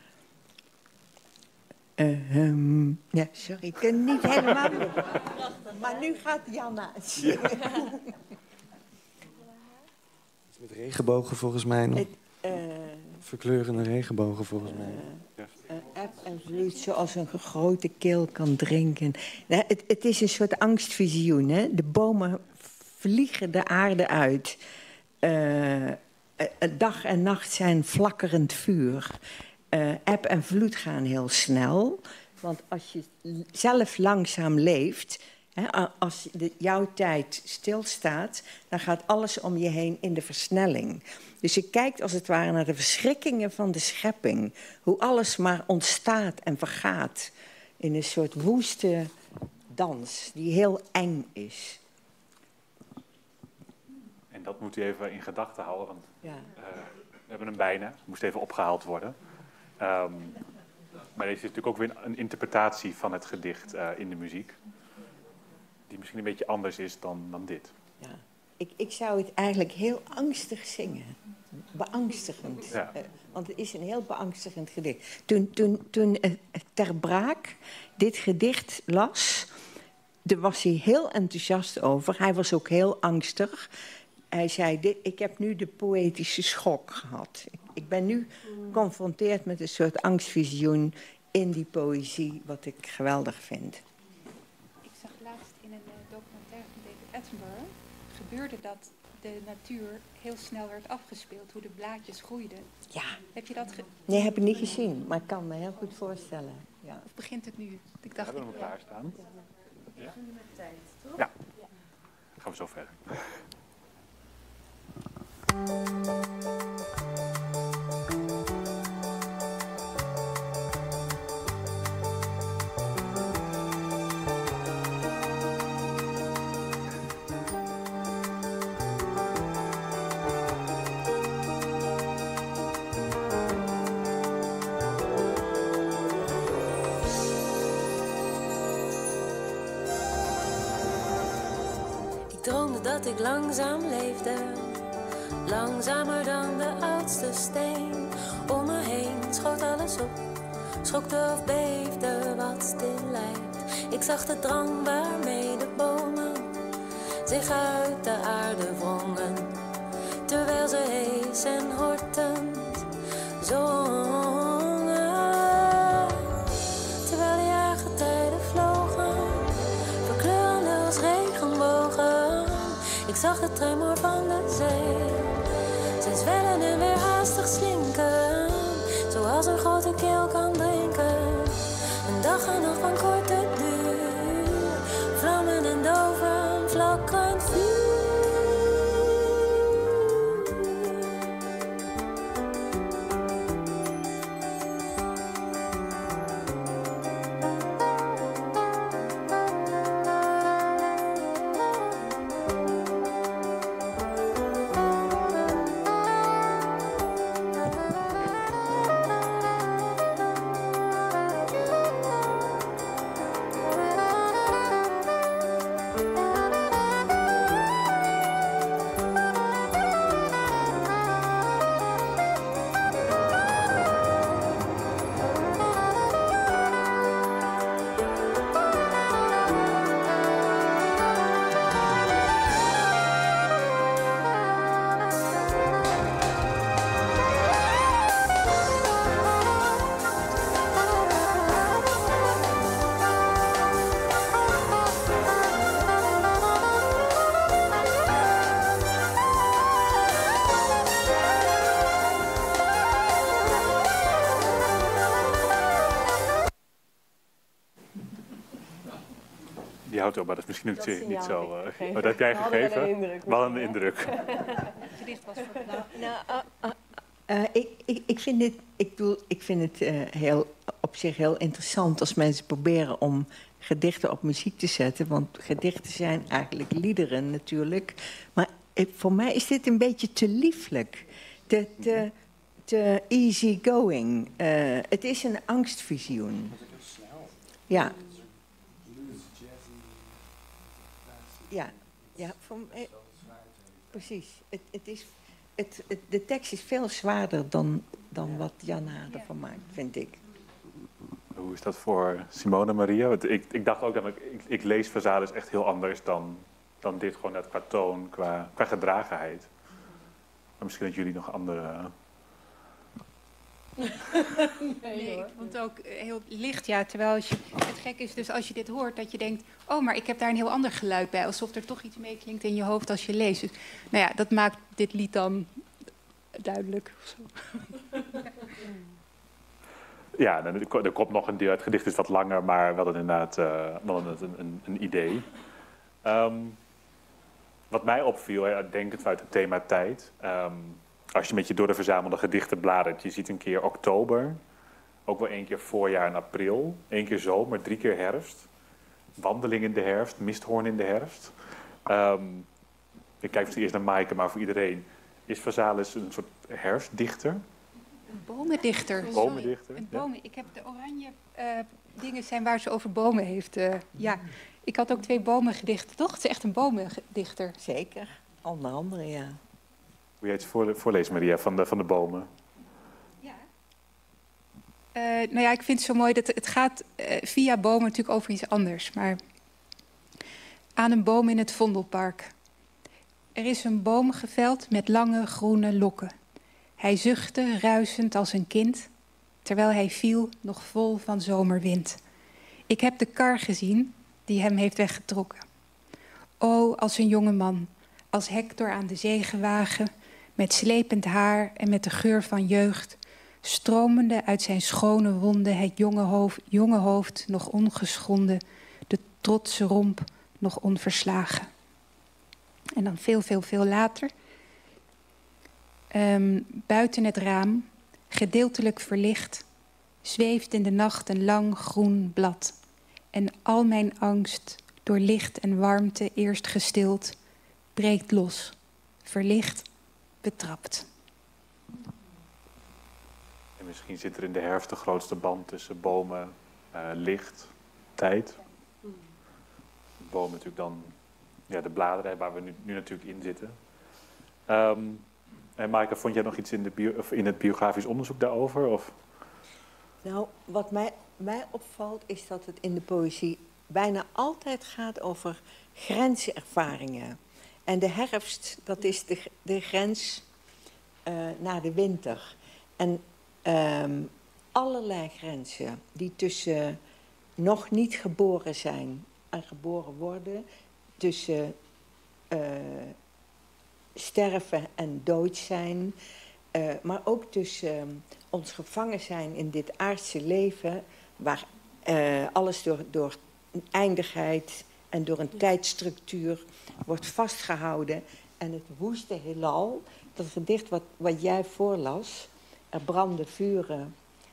Ja, sorry, ik kan niet helemaal doen. Maar nu gaat Janna zingen. Met regenbogen volgens mij nog. Verkleurende regenbogen volgens mij. Eb en vloed zoals een grote keel kan drinken. Het is een soort angstvisioen. Hè? De bomen vliegen de aarde uit. Dag en nacht zijn flakkerend vuur. Eb en vloed gaan heel snel. Want als je zelf langzaam leeft, hè, als jouw tijd stilstaat, dan gaat alles om je heen in de versnelling. Dus je kijkt als het ware naar de verschrikkingen van de schepping. Hoe alles maar ontstaat en vergaat in een soort woeste dans die heel eng is. En dat moet u even in gedachten houden, want Ja. we hebben hem bijna. Het moest even opgehaald worden. Maar deze is natuurlijk ook weer een interpretatie van het gedicht in de muziek. Die misschien een beetje anders is dan dit. Ja. Ik zou het eigenlijk heel angstig zingen. Beangstigend. Ja. Want het is een heel beangstigend gedicht. Toen Ter Braak dit gedicht las, daar was hij heel enthousiast over. Hij was ook heel angstig. Hij zei, ik heb nu de poëtische schok gehad. Ik ben nu geconfronteerd met een soort angstvisioen in die poëzie, wat ik geweldig vind. Ik zag laatst in een documentaire van David Attenborough, gebeurde dat de natuur heel snel werd afgespeeld, hoe de blaadjes groeiden. Ja. Heb je dat Nee, heb ik niet gezien, maar ik kan me heel goed voorstellen. Ja. Of begint het nu? Ik We dacht, hebben hem klaarstaan. Ja. Tijd, toch? Ja. Dan gaan we zo verder. Ik droomde dat ik langzaam leefde, langzamer dan de oudste steen. Om me heen schoot alles op, schokte of beefde wat stil lijkt. Ik zag de drang waarmee de bomen zich uit de aarde wrongen, terwijl ze hees en hortend zongen. Terwijl de jaargetijden vlogen, verkleurende als regenbogen. Ik zag de tremor van de zee, zij zwellen en weer haastig slinken, zoals een grote keel kan drinken. Een dag en nacht van korte duur, vlammen en doven, vlakkend vuur. Die houdt op, maar dat is misschien Dat niet zo... signaal heb ik gegeven. Wat heb jij We hadden wel gegeven? een indruk. Wel een indruk. het gedicht was voor Ik vind het op zich heel interessant als mensen proberen om gedichten op muziek te zetten. Want gedichten zijn eigenlijk liederen natuurlijk. Maar voor mij is dit een beetje te lieflijk. Te easy going. Het is een angstvisioen. Ja. Ja, ja precies. De tekst is veel zwaarder dan wat Jan Haar ervan maakt, vind ik. Hoe is dat voor Simone Maria? Want ik dacht ook, ik lees Vazalis echt heel anders dan dit, gewoon net qua toon, qua gedragenheid. Maar misschien dat jullie nog andere... Nee, ik vond het ook heel licht, ja. Terwijl het gek is dus als je dit hoort, dat je denkt... oh, maar ik heb daar een heel ander geluid bij. Alsof er toch iets meeklinkt in je hoofd als je leest. Dus, nou ja, dat maakt dit lied dan duidelijk. Of zo. Ja, er komt nog een deel. Het gedicht is wat langer, maar wel inderdaad een idee. Wat mij opviel, denkend vanuit het thema tijd... als je met je door de verzamelde gedichten bladert... je ziet een keer oktober, ook wel 1 keer voorjaar en april... 1 keer zomer, 3 keer herfst. Wandeling in de herfst, misthoorn in de herfst. Ik kijk eerst naar Maaike, maar voor iedereen... is Vazalis een soort herfstdichter? Een bomendichter. Bomendichter, een bomen. Ik heb de oranje dingen zijn waar ze over bomen heeft. Ja, ik had ook 2 bomengedichten, toch? Het is echt een bomendichter. Zeker, onder andere, ja. Wil jij iets voorlezen, Maria, van de bomen? Ja. Nou ja, ik vind het zo mooi dat het gaat via bomen natuurlijk over iets anders. Maar aan een boom in het Vondelpark. Er is een boom geveld met lange groene lokken. Hij zuchtte, ruisend als een kind, terwijl hij viel, nog vol van zomerwind. Ik heb de kar gezien die hem heeft weggetrokken. O, als een jonge man, als Hector aan de zegenwagen, met slepend haar en met de geur van jeugd, stromende uit zijn schone wonden het jonge hoofd nog ongeschonden, de trotse romp nog onverslagen. En dan veel later... buiten het raam, gedeeltelijk verlicht, zweeft in de nacht een lang groen blad. En al mijn angst, door licht en warmte eerst gestild, breekt los, verlicht, betrapt. En misschien zit er in de herfst de grootste band tussen bomen, licht, tijd. Bomen natuurlijk dan, ja, de bladeren waar we nu natuurlijk in zitten. En Maaike, vond jij nog iets in het biografisch onderzoek daarover? Of? Nou, wat mij opvalt is dat het in de poëzie bijna altijd gaat over grenservaringen. En de herfst, dat is de grens naar de winter. En allerlei grenzen die tussen nog niet geboren zijn en geboren worden, tussen sterven en dood zijn, maar ook tussen ons gevangen zijn in dit aardse leven, waar alles door een eindigheid en door een tijdstructuur wordt vastgehouden. En het woeste heelal, dat gedicht wat jij voorlas, er branden vuren,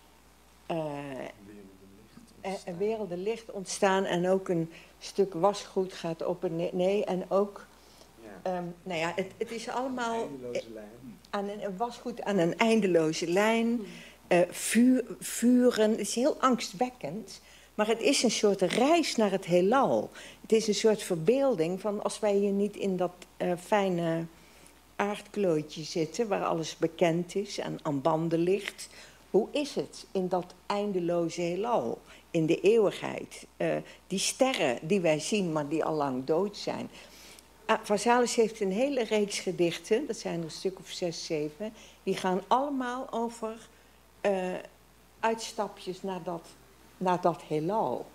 en werelden licht ontstaan en ook een stuk wasgoed gaat op en neer. En ook, nou ja, het is allemaal aan een wasgoed aan een eindeloze lijn. Vuren, het is heel angstwekkend. Maar het is een soort reis naar het heelal. Het is een soort verbeelding van als wij hier niet in dat fijne aardklootje zitten, waar alles bekend is en aan banden ligt. Hoe is het in dat eindeloze heelal, in de eeuwigheid? Die sterren die wij zien, maar die al lang dood zijn. Vazalis heeft een hele reeks gedichten, dat zijn er een stuk of 6, 7. Die gaan allemaal over uitstapjes naar dat heelal.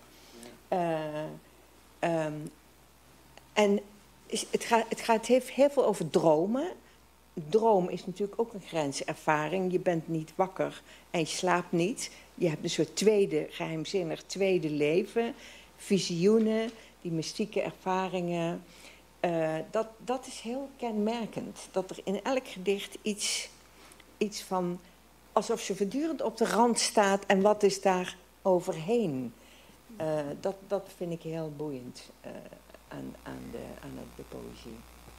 En het heeft heel veel over dromen. Droom is natuurlijk ook een grenservaring. Je bent niet wakker en je slaapt niet. Je hebt een soort geheimzinnig tweede leven. Visioenen, die mystieke ervaringen. Dat is heel kenmerkend. Dat er in elk gedicht iets van, alsof ze voortdurend op de rand staat en wat is daar overheen. Dat vind ik heel boeiend aan de poëzie.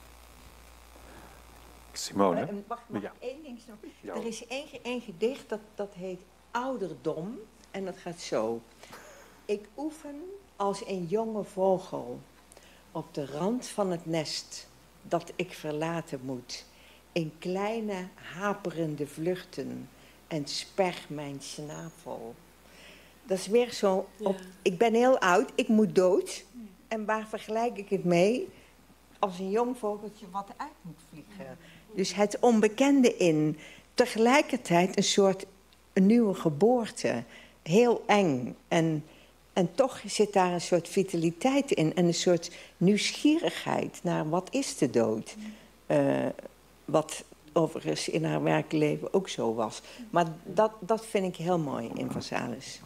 Simone? Mag ja. ik één ding nog? Ja. Er is één gedicht dat heet Ouderdom en dat gaat zo. Ik oefen als een jonge vogel op de rand van het nest dat ik verlaten moet, in kleine haperende vluchten en sperg mijn snavel. Dat is weer zo, ik ben heel oud, ik moet dood. En waar vergelijk ik het mee? Als een jong vogeltje wat uit moet vliegen. Dus het onbekende in. Tegelijkertijd een nieuwe geboorte. Heel eng. En toch zit daar een soort vitaliteit in. En een soort nieuwsgierigheid naar wat is de dood. Wat overigens in haar werkleven ook zo was. Maar dat vind ik heel mooi in Vazalis.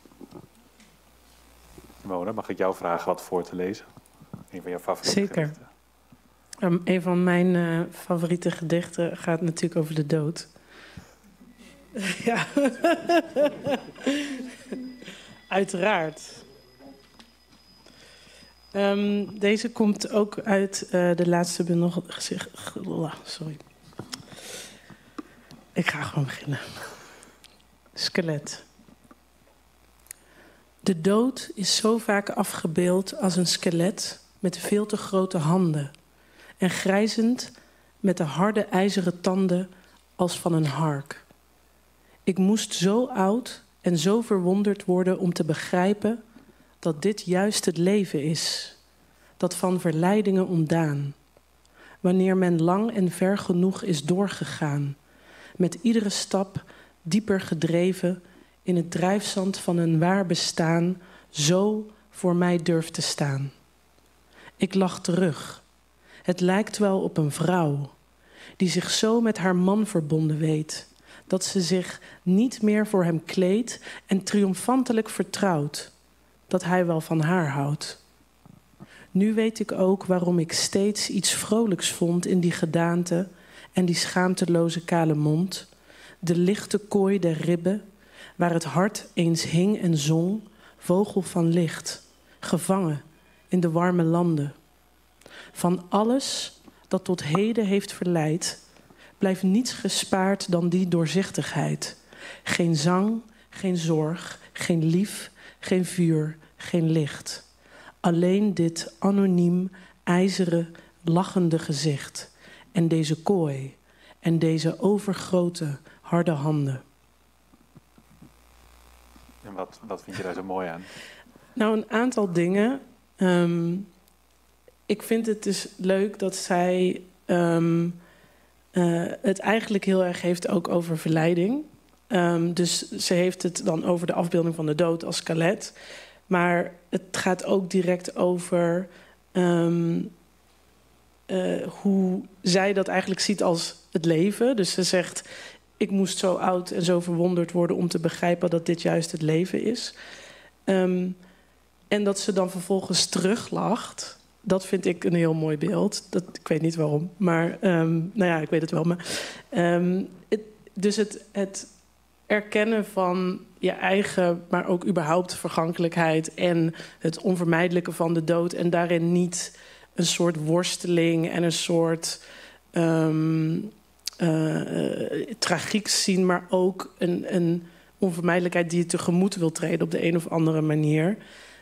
Mona, mag ik jou vragen wat voor te lezen? Een van jouw favoriete gedichten. Een van mijn favoriete gedichten gaat natuurlijk over de dood. Ja. Uiteraard. Deze komt ook uit de laatste bundel. Sorry. Ik ga gewoon beginnen. Skelet. De dood is zo vaak afgebeeld als een skelet met veel te grote handen en grijzend met de harde ijzeren tanden als van een hark. Ik moest zo oud en zo verwonderd worden om te begrijpen dat dit juist het leven is, dat van verleidingen ontdaan. Wanneer men lang en ver genoeg is doorgegaan, met iedere stap dieper gedreven in het drijfzand van een waar bestaan, zo voor mij durft te staan. Ik lach terug. Het lijkt wel op een vrouw die zich zo met haar man verbonden weet, dat ze zich niet meer voor hem kleedt en triomfantelijk vertrouwt dat hij wel van haar houdt. Nu weet ik ook waarom ik steeds iets vrolijks vond in die gedaante en die schaamteloze kale mond, de lichte kooi der ribben, waar het hart eens hing en zong, vogel van licht, gevangen in de warme landen. Van alles dat tot heden heeft verleid, blijft niets gespaard dan die doorzichtigheid. Geen zang, geen zorg, geen lief, geen vuur, geen licht. Alleen dit anoniem, ijzeren, lachende gezicht. En deze kooi. En deze overgrote, harde handen. En wat vind je daar zo mooi aan? Nou, een aantal dingen. Ik vind het dus leuk dat zij het eigenlijk heel erg heeft ook over verleiding. Dus ze heeft het dan over de afbeelding van de dood als skelet. Maar het gaat ook direct over hoe zij dat eigenlijk ziet als het leven. Dus ze zegt, ik moest zo oud en zo verwonderd worden om te begrijpen dat dit juist het leven is. En dat ze dan vervolgens teruglacht. Dat vind ik een heel mooi beeld. Ik weet niet waarom, maar nou ja, ik weet het wel. Maar, dus het erkennen van je eigen, maar ook überhaupt vergankelijkheid en het onvermijdelijke van de dood en daarin niet een soort worsteling en een soort tragiek zien, maar ook een onvermijdelijkheid die je tegemoet wil treden op de een of andere manier.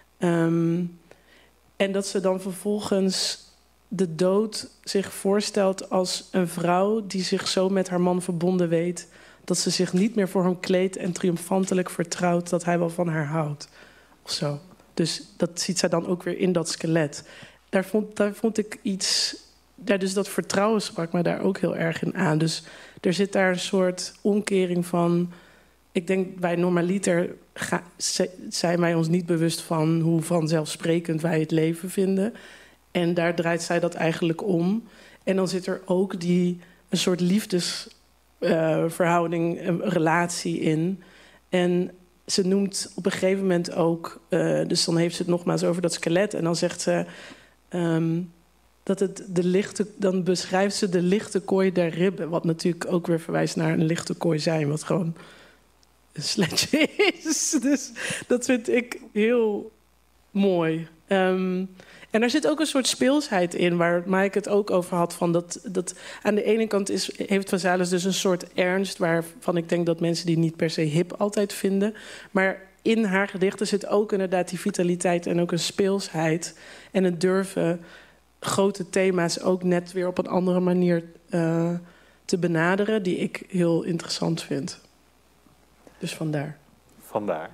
En dat ze dan vervolgens de dood zich voorstelt als een vrouw die zich zo met haar man verbonden weet dat ze zich niet meer voor hem kleedt en triomfantelijk vertrouwt dat hij wel van haar houdt. Of zo. Dus dat ziet zij dan ook weer in dat skelet. Daar vond ik iets. Ja, dus dat vertrouwen sprak me daar ook heel erg in aan. Dus er zit daar een soort omkering van. Ik denk bij normaliter zijn wij ons niet bewust van hoe vanzelfsprekend wij het leven vinden. En daar draait zij dat eigenlijk om. En dan zit er ook een soort liefdesverhouding, een relatie in. En ze noemt op een gegeven moment ook, dus dan heeft ze het nogmaals over dat skelet. En dan zegt ze dat dan beschrijft ze de lichte kooi der ribben. Wat natuurlijk ook weer verwijst naar een lichte kooi zijn, wat gewoon een sletje is. Dus dat vind ik heel mooi. En er zit ook een soort speelsheid in, waar Maaike het ook over had. Van dat aan de ene kant heeft Vazalis dus een soort ernst, waarvan ik denk dat mensen die niet per se hip altijd vinden. Maar in haar gedichten zit ook inderdaad die vitaliteit en ook een speelsheid. En het durven grote thema's ook net weer op een andere manier te benaderen, die ik heel interessant vind. Dus vandaar. Vandaar.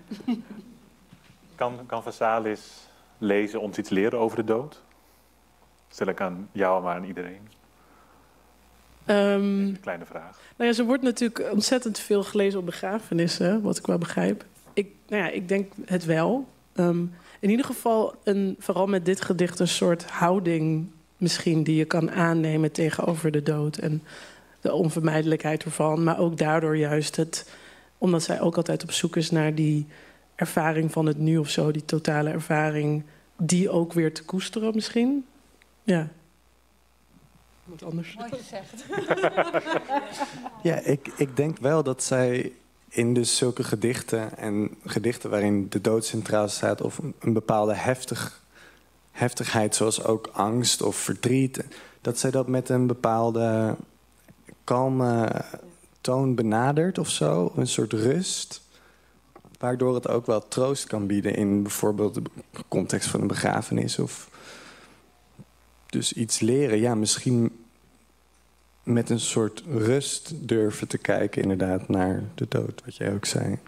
Kan Vasalis lezen ons iets leren over de dood? Stel ik aan jou, maar aan iedereen. Een kleine vraag. Nou ja, ze wordt natuurlijk ontzettend veel gelezen op begrafenissen, wat ik wel begrijp. Ik denk het wel. In ieder geval, vooral met dit gedicht, een soort houding misschien die je kan aannemen tegenover de dood en de onvermijdelijkheid ervan. Maar ook daardoor juist omdat zij ook altijd op zoek is naar die ervaring van het nu of zo, die totale ervaring, die ook weer te koesteren misschien. Ja. Wat anders. Mooi gezegd. Ja, ik denk wel dat zij in dus zulke gedichten en gedichten waarin de dood centraal staat of een bepaalde heftigheid zoals ook angst of verdriet, dat zij dat met een bepaalde kalme toon benadert of zo, een soort rust, waardoor het ook wel troost kan bieden in bijvoorbeeld de context van een begrafenis of dus iets leren. Ja, misschien met een soort rust durven te kijken inderdaad naar de dood, wat jij ook zei.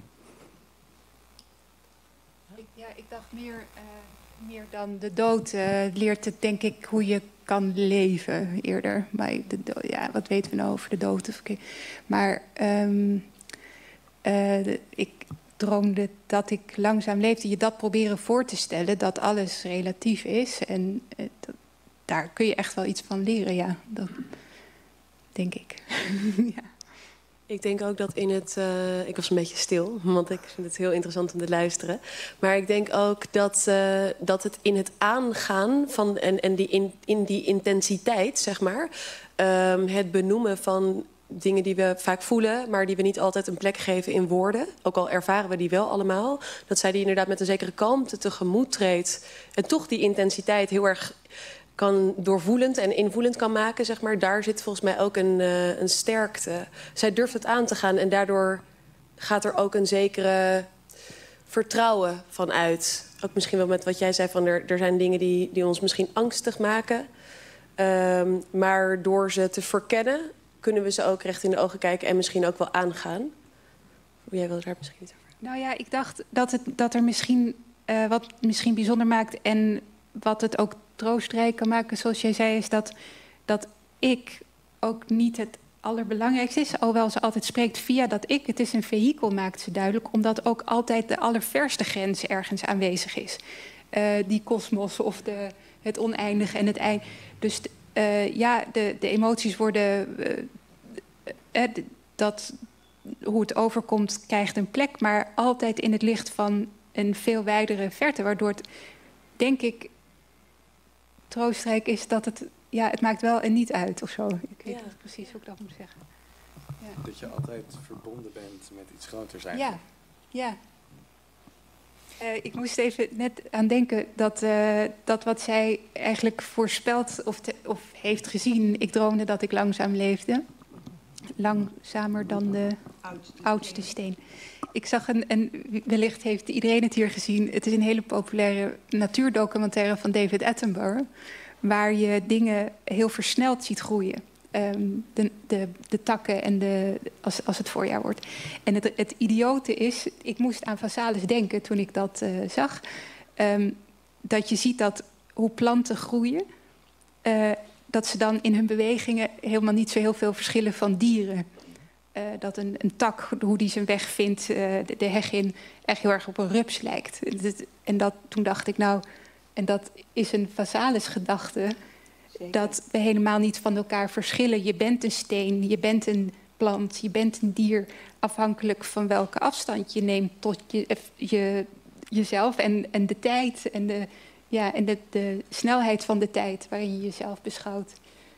Ik dacht meer dan de dood leert het denk ik hoe je kan leven eerder. Bij de dood, ja, wat weten we nou over de dood? Maar ik droomde dat ik langzaam leefde. Je dat proberen voor te stellen, dat alles relatief is. En daar kun je echt wel iets van leren, ja. Dat denk ik. Ja. Ik denk ook dat in het... ik was een beetje stil, want ik vind het heel interessant om te luisteren. Maar ik denk ook dat het in het aangaan van en in die intensiteit, zeg maar, het benoemen van dingen die we vaak voelen, maar die we niet altijd een plek geven in woorden, ook al ervaren we die wel allemaal, dat zij die inderdaad met een zekere kalmte tegemoet treedt en toch die intensiteit heel erg kan doorvoelend en invoelend kan maken, zeg maar. Daar zit volgens mij ook een sterkte. Zij durft het aan te gaan en daardoor gaat er ook een zekere vertrouwen van uit. Ook misschien wel met wat jij zei, van er zijn dingen die ons misschien angstig maken. Maar door ze te verkennen, kunnen we ze ook recht in de ogen kijken en misschien ook wel aangaan. Jij wil daar misschien iets over? Nou ja, ik dacht dat er misschien wat misschien bijzonder maakt en wat het ook troostrijk kan maken, zoals jij zei, is dat ik ook niet het allerbelangrijkste is, alhoewel ze altijd spreekt via dat ik. Het is een vehikel, maakt ze duidelijk, omdat ook altijd de allerverste grens ergens aanwezig is. Die kosmos of het oneindige en het eind. Dus de emoties worden... hoe het overkomt, krijgt een plek, maar altijd in het licht van een veel wijdere verte, waardoor het, denk ik, troostrijk is dat het maakt wel en niet uit of zo. Ik weet niet precies hoe ik dat moet zeggen. Ja. Dat je altijd verbonden bent met iets groter zijn. Ja. Ik moest even net aan denken dat wat zij eigenlijk voorspelt of heeft gezien. Ik droomde dat ik langzaam leefde. Langzamer dan de oudste steen. Ik zag wellicht heeft iedereen het hier gezien. Het is een hele populaire natuurdocumentaire van David Attenborough, waar je dingen heel versneld ziet groeien. De takken en als het voorjaar wordt. En het idiote is, ik moest aan Vasalis denken toen ik dat zag, dat je ziet dat hoe planten groeien, dat ze dan in hun bewegingen helemaal niet zo heel veel verschillen van dieren. Dat een tak, hoe die zijn weg vindt, de heg in, echt heel erg op een rups lijkt. Toen dacht ik, nou, en dat is een Vasalis gedachte, dat we helemaal niet van elkaar verschillen. Je bent een steen, je bent een plant, je bent een dier, afhankelijk van welke afstand je neemt tot jezelf en de tijd en de snelheid van de tijd waarin je jezelf beschouwt.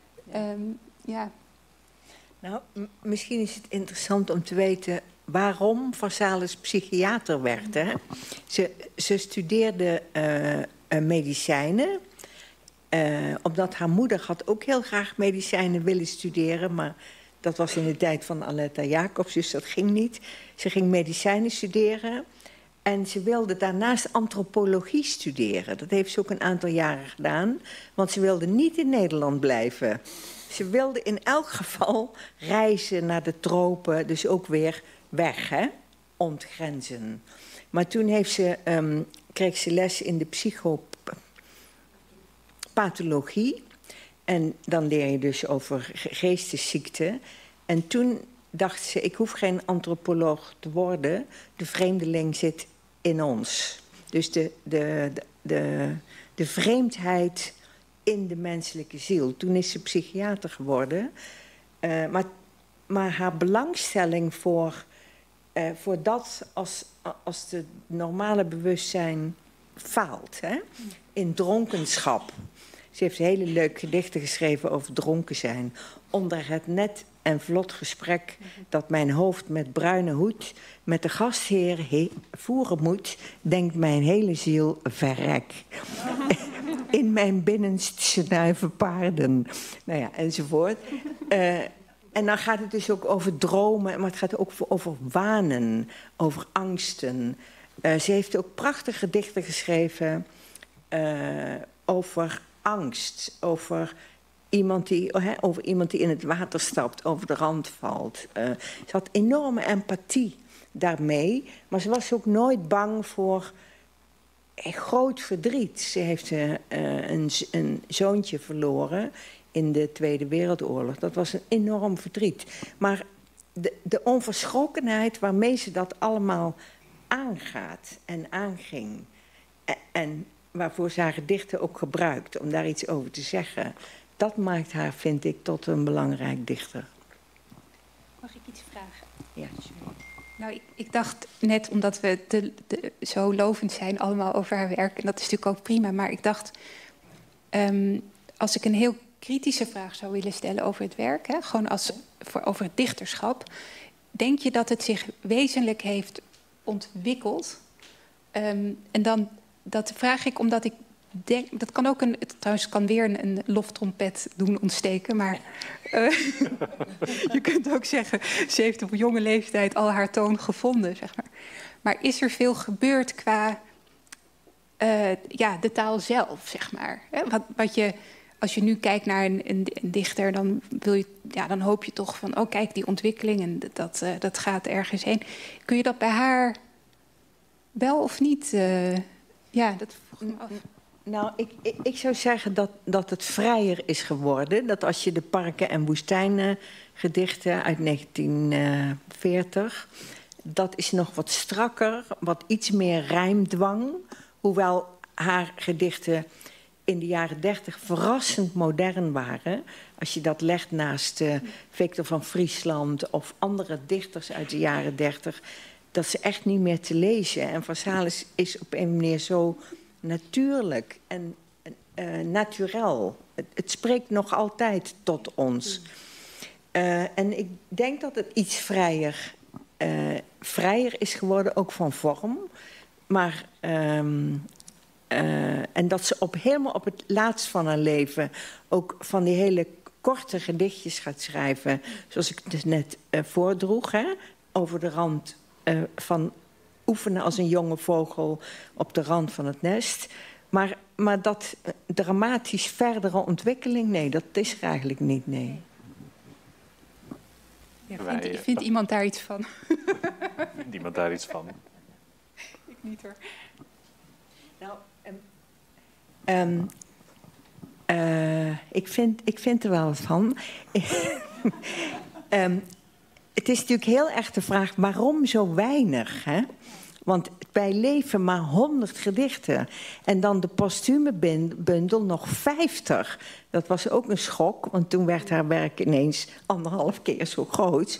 Nou, misschien is het interessant om te weten waarom Vasalis psychiater werd. Hè? Ze studeerde medicijnen, omdat haar moeder had ook heel graag medicijnen willen studeren, maar dat was in de tijd van Aletta Jacobs, dus dat ging niet. Ze ging medicijnen studeren En ze wilde daarnaast antropologie studeren. Dat heeft ze ook een aantal jaren gedaan. Want ze wilde niet in Nederland blijven. Ze wilde in elk geval reizen naar de tropen. Dus ook weer weg, hè? Ontgrenzen. Maar toen kreeg ze les in de psychopathologie. En dan leer je dus over geestesziekten. En toen dacht ze, ik hoef geen antropoloog te worden. De vreemdeling zit in ons. Dus de vreemdheid in de menselijke ziel. Toen is ze psychiater geworden. Maar haar belangstelling voor dat als de normale bewustzijn faalt. Hè? In dronkenschap. Ze heeft hele leuke gedichten geschreven over dronken zijn. Onder het net en vlot gesprek dat mijn hoofd met bruine hoed met de gastheer voeren moet, denkt mijn hele ziel verrek. In mijn binnenst snuiven paarden. Nou ja, enzovoort. En dan gaat het dus ook over dromen, maar het gaat ook over wanen, over angsten. Ze heeft ook prachtige gedichten geschreven over angst, over iemand die in het water stapt, over de rand valt. Ze had enorme empathie daarmee, maar ze was ook nooit bang voor groot verdriet. Ze heeft een zoontje verloren in de Tweede Wereldoorlog. Dat was een enorm verdriet. Maar de onverschrokkenheid waarmee ze dat allemaal aangaat en aanging, en waarvoor ze haar gedichten ook gebruikt om daar iets over te zeggen, dat maakt haar, vind ik, tot een belangrijk dichter. Mag ik iets vragen? Ja. Nou, ik dacht net, omdat we zo lovend zijn allemaal over haar werk, en dat is natuurlijk ook prima, maar ik dacht, als ik een heel kritische vraag zou willen stellen over het werk, hè, gewoon over het dichterschap, denk je dat het zich wezenlijk heeft ontwikkeld? En dan, dat vraag ik omdat ik denk, dat kan ook trouwens kan weer een loftrompet doen ontsteken, maar je kunt ook zeggen, ze heeft op jonge leeftijd al haar toon gevonden, zeg maar. Maar is er veel gebeurd qua de taal zelf, zeg maar? Wat je, als je nu kijkt naar een dichter, dan dan hoop je toch van, oh kijk, die ontwikkeling en dat gaat ergens heen. Kun je dat bij haar wel of niet? Dat vroeg me af. Nou, ik zou zeggen dat het vrijer is geworden. Dat als je de Parken en Woestijnen gedichten uit 1940... dat is nog wat strakker, wat iets meer rijmdwang. Hoewel haar gedichten in de jaren 30 verrassend modern waren. Als je dat legt naast Victor van Friesland of andere dichters uit de jaren 30... dat ze echt niet meer te lezen. En Vasalis is op een manier zo natuurlijk en naturel. Het spreekt nog altijd tot ons. En ik denk dat het iets vrijer is geworden, ook van vorm. Maar en dat ze helemaal op het laatst van haar leven ook van die hele korte gedichtjes gaat schrijven, zoals ik het net voordroeg, hè, over de rand van oefenen als een jonge vogel op de rand van het nest. Maar dat dramatisch verdere ontwikkeling, nee, dat is er eigenlijk niet, nee. Ja, vindt iemand daar iets van? Vindt iemand daar iets van? Ik niet hoor. Nou, ik vind er wel wat van. Het is natuurlijk heel erg de vraag, waarom zo weinig, hè? Want wij leven maar 100 gedichten. En dan de postume bundel nog 50. Dat was ook een schok, want toen werd haar werk ineens 1,5 keer zo groot.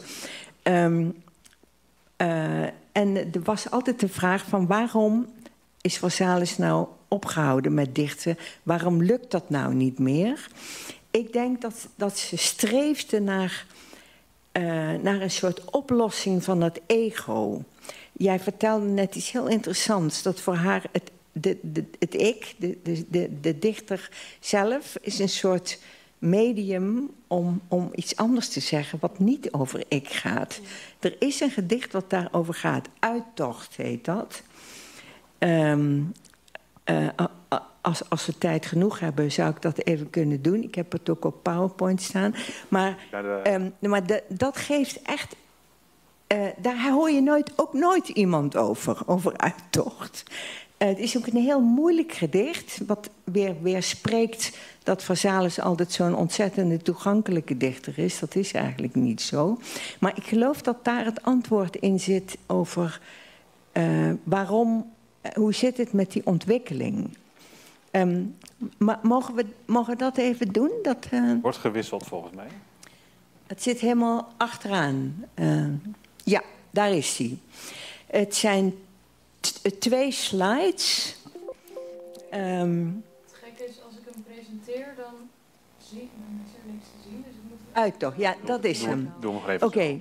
En er was altijd de vraag van, waarom is Vasalis nou opgehouden met dichten? Waarom lukt dat nou niet meer? Ik denk dat ze streefde naar een soort oplossing van het ego. Jij vertelde net iets heel interessants. Dat voor haar het ik, de dichter zelf, is een soort medium om iets anders te zeggen wat niet over ik gaat. Er is een gedicht wat daarover gaat. Uittocht heet dat. Als we tijd genoeg hebben, zou ik dat even kunnen doen. Ik heb het ook op PowerPoint staan. Maar dat geeft echt... daar hoor je ook nooit iemand over uittocht. Het is ook een heel moeilijk gedicht, wat weer weerspreekt dat Vazalis altijd zo'n ontzettende toegankelijke dichter is. Dat is eigenlijk niet zo. Maar ik geloof dat daar het antwoord in zit over hoe zit het met die ontwikkeling. Mogen we dat even doen? Wordt gewisseld volgens mij. Het zit helemaal achteraan. Ja, daar is hij. Het zijn 2 slides. Het gekke is, als ik hem presenteer, dan is er niks te zien. Dus ik moet... Uittocht, ja, dat is hem. Doe nog even. Oké.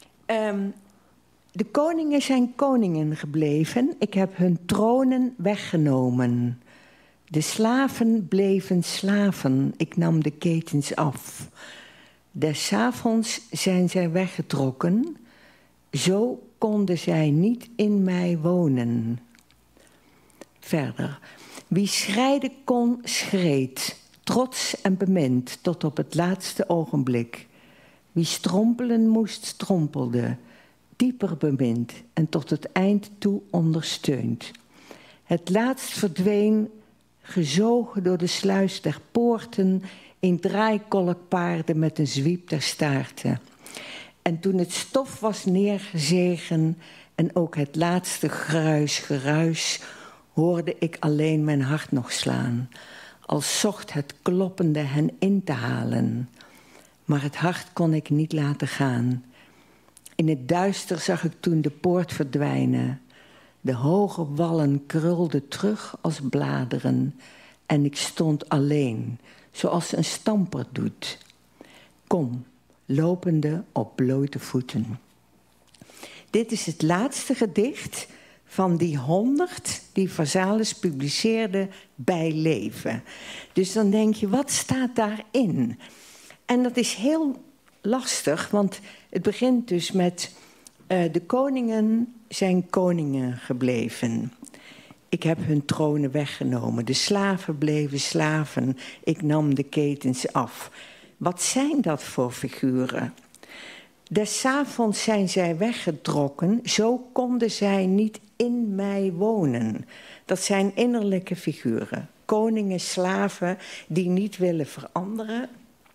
De koningen zijn koningen gebleven. Ik heb hun tronen weggenomen. De slaven bleven slaven. Ik nam de ketens af. Des avonds zijn zij weggetrokken. Zo konden zij niet in mij wonen. Verder. Wie schreiden kon, schreed. Trots en bemind tot op het laatste ogenblik. Wie strompelen moest, strompelde. Dieper bemind en tot het eind toe ondersteund. Het laatst verdween, gezogen door de sluis der poorten, in draaikolkpaarden met een zwiep der staarten. En toen het stof was neergezegen en ook het laatste geruis, hoorde ik alleen mijn hart nog slaan, als zocht het kloppende hen in te halen. Maar het hart kon ik niet laten gaan. In het duister zag ik toen de poort verdwijnen. De hoge wallen krulden terug als bladeren en ik stond alleen, zoals een stamper doet. Kom, lopende op blote voeten. Dit is het laatste gedicht van die 100 die Vazalis publiceerde bij leven. Dus dan denk je, wat staat daarin? En dat is heel lastig, want het begint dus met... de koningen zijn koningen gebleven. Ik heb hun tronen weggenomen. De slaven bleven slaven. Ik nam de ketens af. Wat zijn dat voor figuren? Des avonds zijn zij weggetrokken. Zo konden zij niet in mij wonen. Dat zijn innerlijke figuren. Koningen, slaven die niet willen veranderen.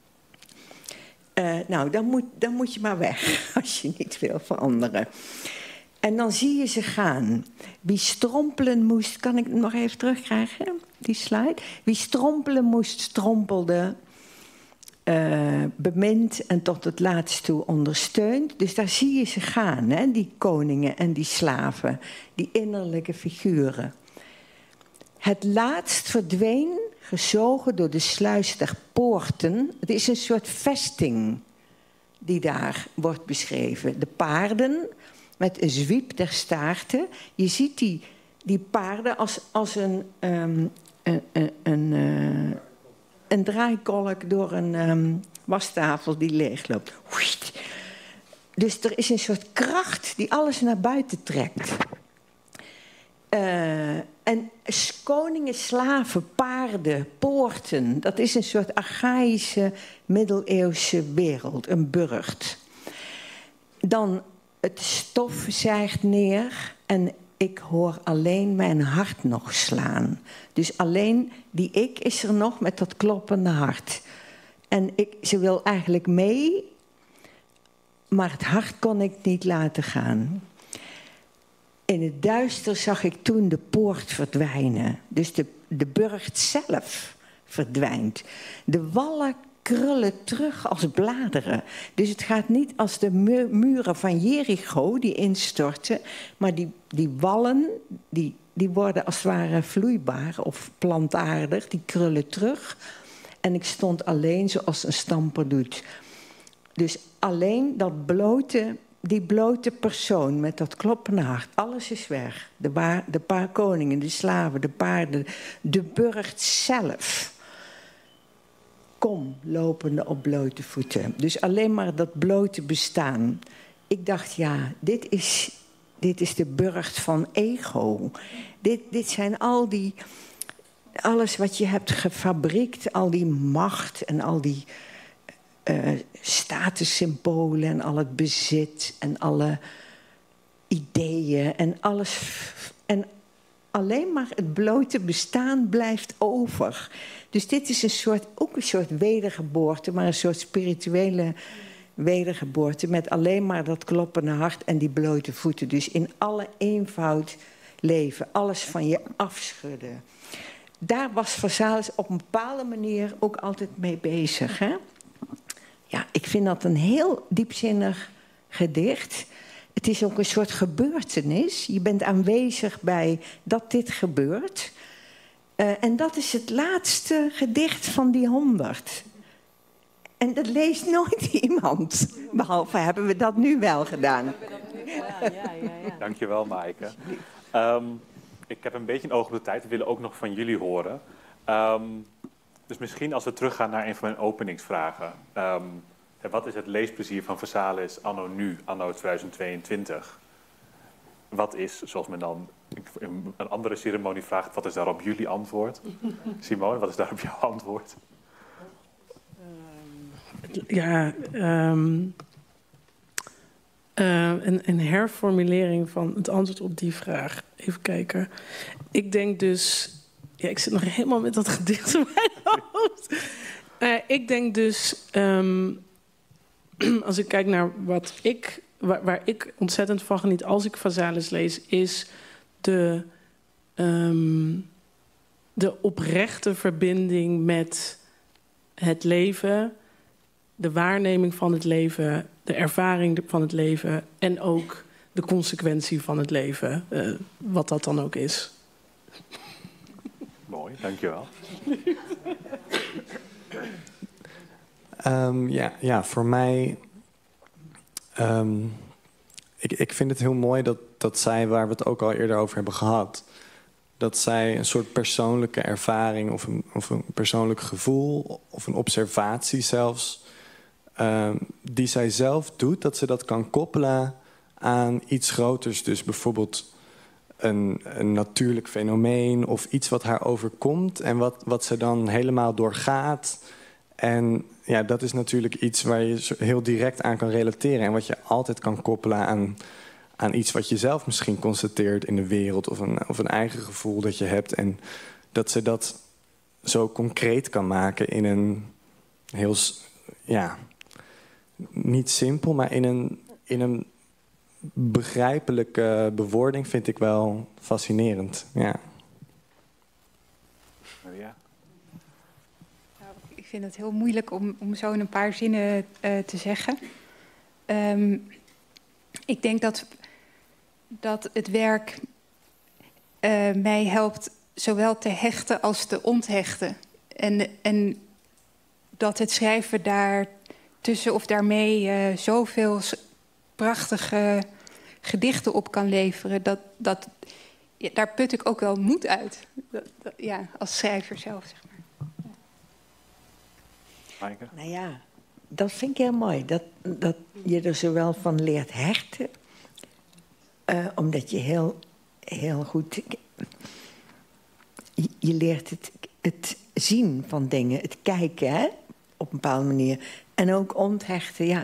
Dan moet je maar weg als je niet wil veranderen. En dan zie je ze gaan. Wie strompelen moest... Kan ik nog even terugkrijgen, die slide? Wie strompelen moest, strompelde... bemind en tot het laatst toe ondersteund. Dus daar zie je ze gaan, hè? Die koningen en die slaven. Die innerlijke figuren. Het laatst verdween, gezogen door de sluis der poorten. Het is een soort vesting die daar wordt beschreven. De paarden met een zwiep der staarten. Je ziet die paarden als een draaikolk door een wastafel die leegloopt. Dus er is een soort kracht die alles naar buiten trekt. En koningen, slaven, paarden, poorten... dat is een soort archaïsche, middeleeuwse wereld, een burcht. Dan het stof zijgt neer en ik hoor alleen mijn hart nog slaan. Dus alleen die ik is er nog met dat kloppende hart. En ze wil eigenlijk mee, maar het hart kon ik niet laten gaan. In het duister zag ik toen de poort verdwijnen. Dus de burcht zelf verdwijnt. De wallen krullen terug als bladeren. Dus het gaat niet als de muren van Jericho die instorten, maar die wallen die worden als het ware vloeibaar of plantaardig. Die krullen terug. En ik stond alleen zoals een stamper doet. Dus alleen die blote persoon met dat kloppende hart. Alles is weg. De paar koningen, de slaven, de paarden, de burcht zelf. kom lopende op blote voeten. Dus alleen maar dat blote bestaan. Ik dacht, ja, dit is de burcht van ego. Dit zijn alles wat je hebt gefabriekt, al die macht en al die statussymbolen en al het bezit en alle ideeën en alles. En alleen maar het blote bestaan blijft over. Dus dit is ook een soort wedergeboorte, maar een soort spirituele wedergeboorte met alleen maar dat kloppende hart en die blote voeten. Dus in alle eenvoud leven, alles van je afschudden. Daar was Vazalis op een bepaalde manier ook altijd mee bezig. Hè? Ja, ik vind dat een heel diepzinnig gedicht. Het is ook een soort gebeurtenis. Je bent aanwezig bij dat dit gebeurt. En dat is het laatste gedicht van die 100. En dat leest nooit iemand. Behalve hebben we dat nu wel gedaan. Ja. Dankjewel, Maaike. Ik heb een beetje een oog op de tijd. We willen ook nog van jullie horen. Dus misschien als we teruggaan naar een van mijn openingsvragen. Wat is het leesplezier van Vazalis anno nu, anno 2022? Wat is, zoals men dan in een andere ceremonie vraagt, wat is daarop jullie antwoord? Simone, wat is daarop jouw antwoord? Een herformulering van het antwoord op die vraag. Even kijken. Ik denk dus... Ja, ik zit nog helemaal met dat gedicht in mijn hoofd. Ik denk dus... als ik kijk naar waar ik ontzettend van geniet als ik Vazalis lees, is de oprechte verbinding met het leven, de waarneming van het leven, de ervaring van het leven en ook de consequentie van het leven, wat dat dan ook is. Mooi, dankjewel. Voor mij... Ik vind het heel mooi dat zij, waar we het ook al eerder over hebben gehad, dat zij een soort persoonlijke ervaring of een persoonlijk gevoel of een observatie zelfs, die zij zelf doet, dat ze dat kan koppelen aan iets groters. Dus bijvoorbeeld een natuurlijk fenomeen of iets wat haar overkomt en wat ze dan helemaal doorgaat. En ja, dat is natuurlijk iets waar je heel direct aan kan relateren en wat je altijd kan koppelen aan iets wat je zelf misschien constateert in de wereld of een eigen gevoel dat je hebt. En dat ze dat zo concreet kan maken in een heel, niet simpel, maar in een begrijpelijke bewoording vind ik wel fascinerend. Ja. Maria? Ik vind het heel moeilijk om zo in een paar zinnen te zeggen. Ik denk dat het werk mij helpt zowel te hechten als te onthechten. En dat het schrijven daar tussen of daarmee zoveel prachtige gedichten op kan leveren. Daar put ik ook wel moed uit. Als schrijver zelf, zeg maar. Maaike? Nou ja, dat vind ik heel mooi. Dat je er zowel van leert hechten, omdat je heel goed... Je leert het zien van dingen, het kijken, hè, op een bepaalde manier. En ook onthechten, ja.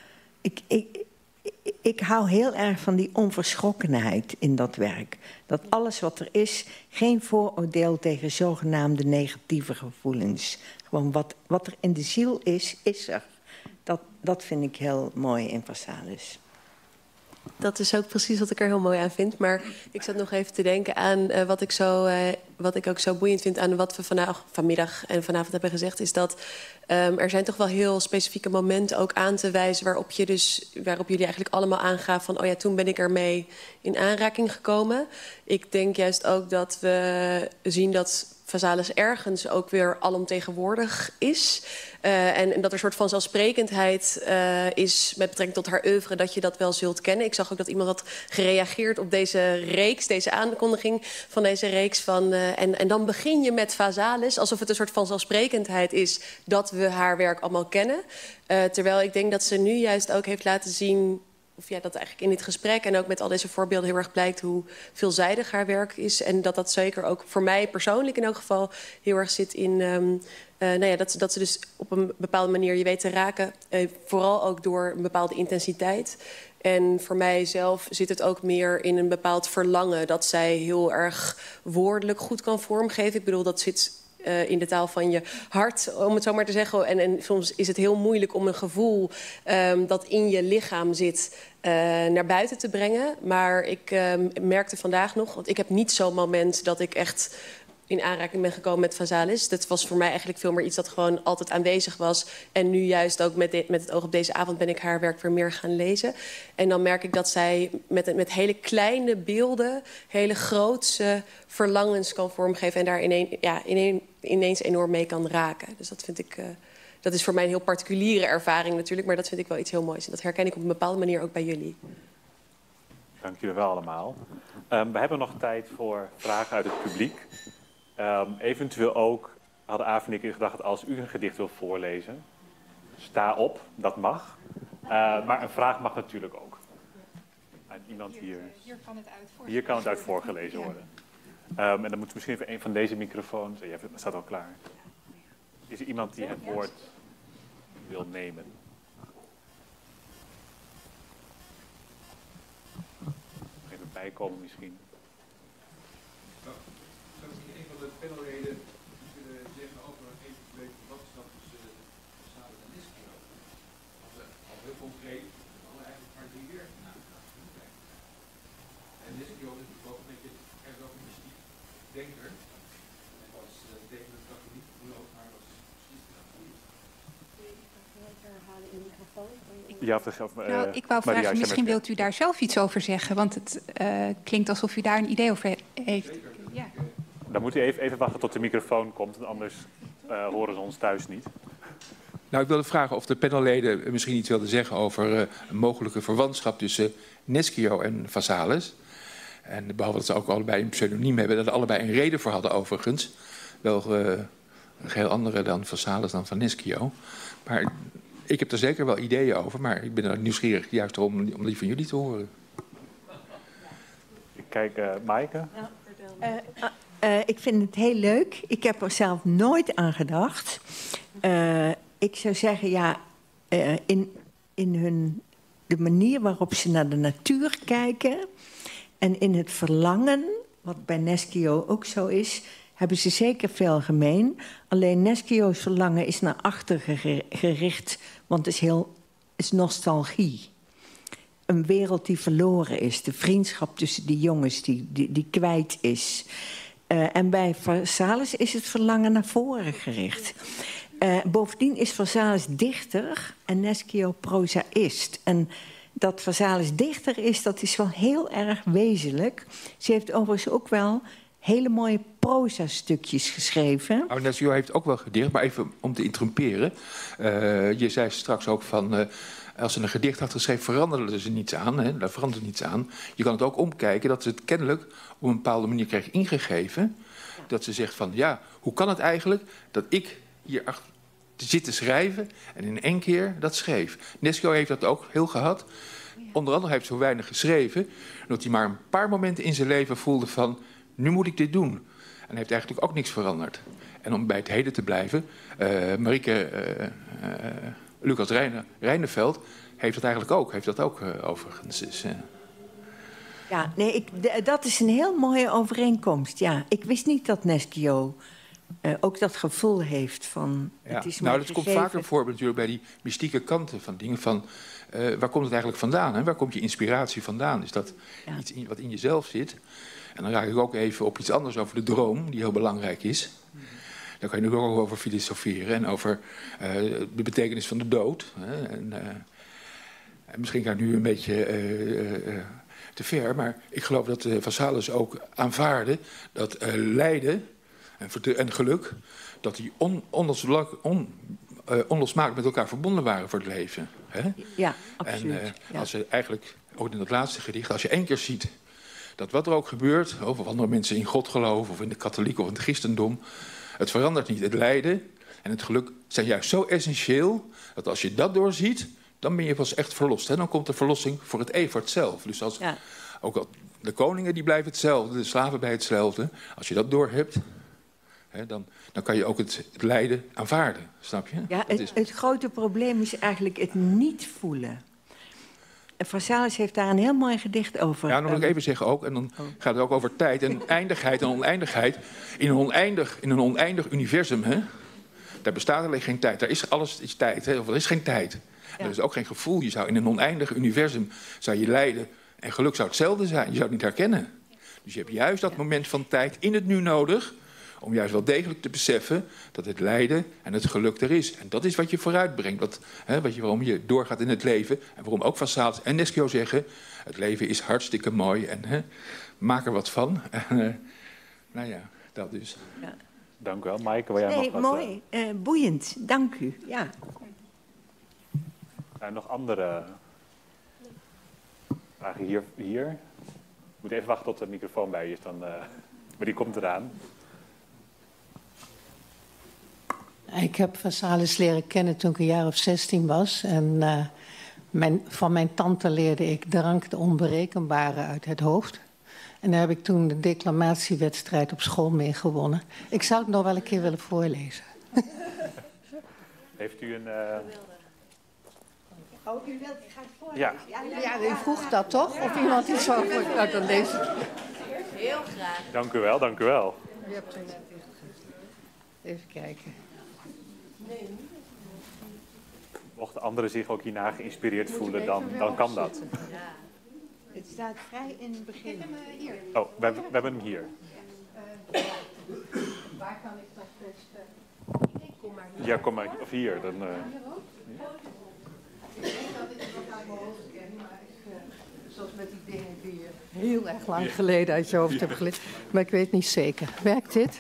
Ik hou heel erg van die onverschrokkenheid in dat werk. Dat alles wat er is, geen vooroordeel tegen zogenaamde negatieve gevoelens. Gewoon wat er in de ziel is, is er. Dat vind ik heel mooi in Vazalis. Dat is ook precies wat ik er heel mooi aan vind. Maar ik zat nog even te denken aan wat ik ook zo boeiend vind aan wat we vanmiddag en vanavond hebben gezegd, is dat er zijn toch wel heel specifieke momenten ook aan te wijzen waarop jullie eigenlijk allemaal aangaven van, oh ja, toen ben ik ermee in aanraking gekomen. Ik denk juist ook dat we zien dat Vazalis ergens ook weer alomtegenwoordig is. En dat er een soort van zelfsprekendheid is met betrekking tot haar oeuvre, dat je dat wel zult kennen. Ik zag ook dat iemand had gereageerd op deze reeks, deze aankondiging van deze reeks. En dan begin je met Vazalis, alsof het een soort van zelfsprekendheid is dat we haar werk allemaal kennen. Terwijl ik denk dat ze nu juist ook heeft laten zien, of ja, dat eigenlijk in dit gesprek en ook met al deze voorbeelden heel erg blijkt hoe veelzijdig haar werk is. En dat zeker ook voor mij persoonlijk in elk geval heel erg zit in dat ze dus op een bepaalde manier je weet te raken. Vooral ook door een bepaalde intensiteit. En voor mijzelf zit het ook meer in een bepaald verlangen dat zij heel erg woordelijk goed kan vormgeven. Ik bedoel, dat zit in de taal van je hart, om het zo maar te zeggen. En soms is het heel moeilijk om een gevoel dat in je lichaam zit naar buiten te brengen. Maar ik merkte vandaag nog, want ik heb niet zo'n moment dat ik echt in aanraking ben gekomen met Vazalis. Dat was voor mij eigenlijk veel meer iets dat gewoon altijd aanwezig was. En nu juist ook met het oog op deze avond ben ik haar werk weer meer gaan lezen. En dan merk ik dat zij met hele kleine beelden hele grootse verlangens kan vormgeven en daar ineens enorm mee kan raken. Dus dat vind ik, dat is voor mij een heel particuliere ervaring natuurlijk, maar dat vind ik wel iets heel moois. En dat herken ik op een bepaalde manier ook bij jullie. Dank jullie wel allemaal. We hebben nog tijd voor vragen uit het publiek. Eventueel ook hadden Aaf en ik in gedachten, als u een gedicht wilt voorlezen, sta op, dat mag. Maar een vraag mag natuurlijk ook. En iemand hier kan het uit voorgelezen worden. En dan moet misschien even een van deze microfoons. Ja, dat staat al klaar. Is er iemand die het woord wil nemen? Even bijkomen misschien. Een van de panelleden kunnen zeggen over een eventuele verwantschap tussen Vazalis en Neskio. Als we al heel concreet alle eigenlijk maar 3 werken nagedacht kunnen kijken. En Neskio is natuurlijk ook een beetje erg ook een mystiek denker. Hij was tegen het katholiek geloof, maar was precies de katholiek. Ja, ik wou vragen, misschien wilt u daar zelf iets over zeggen, want het klinkt alsof u daar een idee over heeft. Ja. Dan moet u even wachten tot de microfoon komt, want anders horen ze ons thuis niet. Nou, ik wilde vragen of de panelleden misschien iets wilden zeggen over een mogelijke verwantschap tussen Neskio en Vazalis. En behalve dat ze ook allebei een pseudoniem hebben, dat er allebei een reden voor hadden overigens. Wel een heel andere dan Vazalis dan van Neskio. Maar ik heb er zeker wel ideeën over, maar ik ben er nieuwsgierig juist om die van jullie te horen. Ik kijk, Maaike. Ik vind het heel leuk. Ik heb er zelf nooit aan gedacht. Ik zou zeggen, ja, de manier waarop ze naar de natuur kijken en in het verlangen, wat bij Neskio ook zo is, hebben ze zeker veel gemeen. Alleen Neskio's verlangen is naar achteren gericht, want het is nostalgie. Een wereld die verloren is, de vriendschap tussen die jongens die kwijt is. En bij Vazalis is het verlangen naar voren gericht. Bovendien is Vazalis dichter en Neskio prozaïst. En dat Vazalis dichter is, dat is wel heel erg wezenlijk. Ze heeft overigens ook wel hele mooie proza-stukjes geschreven. Oh, Neskio heeft ook wel gedicht, maar even om te interrumperen. Je zei straks ook van, als ze een gedicht had geschreven, veranderde ze niets aan. Hè? Daar verandert niets aan. Je kan het ook omkijken dat ze het kennelijk op een bepaalde manier kreeg ingegeven. Dat ze zegt van, ja, hoe kan het eigenlijk dat ik hier achter zit te schrijven en in 1 keer dat schreef. Neskio heeft dat ook heel gehad. Onder andere heeft hij zo weinig geschreven, dat hij maar een paar momenten in zijn leven voelde van, nu moet ik dit doen. En heeft eigenlijk ook niks veranderd. En om bij het heden te blijven, Marieke Lucas Reineveld heeft dat ook overigens. Dus, ja, nee, dat is een heel mooie overeenkomst. Ja, ik wist niet dat Neskio ook dat gevoel heeft van, ja. Het is nou, dat komt vaker voor natuurlijk bij die mystieke kanten van dingen. Van, waar komt het eigenlijk vandaan? Hè? Waar komt je inspiratie vandaan? Is dat iets wat in jezelf zit? En dan raak ik ook even op iets anders over de droom, die heel belangrijk is. Daar kan je nu ook over filosoferen en over de betekenis van de dood. Hè? En misschien ga ik nu een beetje te ver, maar ik geloof dat Vazalis ook aanvaarde dat lijden en geluk, dat die onlosmakelijk met elkaar verbonden waren voor het leven. Hè? Ja, absoluut. En als je eigenlijk, ook in dat laatste gedicht, als je 1 keer ziet dat wat er ook gebeurt, of andere mensen in God geloven, of in de katholiek of in het christendom, het verandert niet. Het lijden en het geluk zijn juist zo essentieel, dat als je dat doorziet, dan ben je pas echt verlost. Hè? Dan komt de verlossing voor het eeuwig zelf. Dus als, ook al de koningen die blijven hetzelfde, de slaven bij hetzelfde. Als je dat doorhebt, hè, dan kan je ook het lijden aanvaarden. Snap je? Ja, het grote probleem is eigenlijk het niet voelen. En Vasalis heeft daar een heel mooi gedicht over. Ja, dan moet ik even zeggen ook, en dan gaat het ook over tijd en eindigheid en oneindigheid. In een oneindig universum, hè, daar bestaat alleen geen tijd. Daar is alles is tijd, hè, of er is geen tijd. Er is ook geen gevoel. Je zou in een oneindig universum zou je lijden en geluk zou hetzelfde zijn. Je zou het niet herkennen. Dus je hebt juist dat moment van tijd in het nu nodig, om juist wel degelijk te beseffen dat het lijden en het geluk er is. En dat is wat je vooruitbrengt. Waarom je doorgaat in het leven. En waarom ook Vasalis en Neschio zeggen, het leven is hartstikke mooi. En maak er wat van. Nou ja, dat dus. Ja. Dank u wel. Maaike, wil jij nog wat? Mooi. Boeiend. Dank u. Ja. Nog andere vragen hier? Ik moet even wachten tot de microfoon bij je is, dan, maar die komt eraan. Ik heb Vasalis leren kennen toen ik een jaar of 16 was. En van mijn tante leerde ik drank de onberekenbare uit het hoofd. En daar heb ik toen de declamatiewedstrijd op school mee gewonnen. Ik zou het nog wel een keer willen voorlezen. Heeft u een... Oh, u wilt, ik ga het voorlezen. Ja, u vroeg dat toch? Of iemand iets zou voor... Nou, dan lees ik. Heel graag. Dank u wel, dank u wel. Je hebt het even kijken. Mochten anderen zich ook hierna geïnspireerd voelen, dan kan dat. Ja. Het staat vrij in het begin. Oh, we hebben hem hier. Waar kan ik dat best... Kom maar hier. Ja, kom maar. Of hier. Dan, Ik denk dat ik het nog uit mijn hoofd ken, maar zoals met die dingen die je heel erg lang geleden uit je hoofd hebt geleerd. Maar ik weet niet zeker. Werkt dit?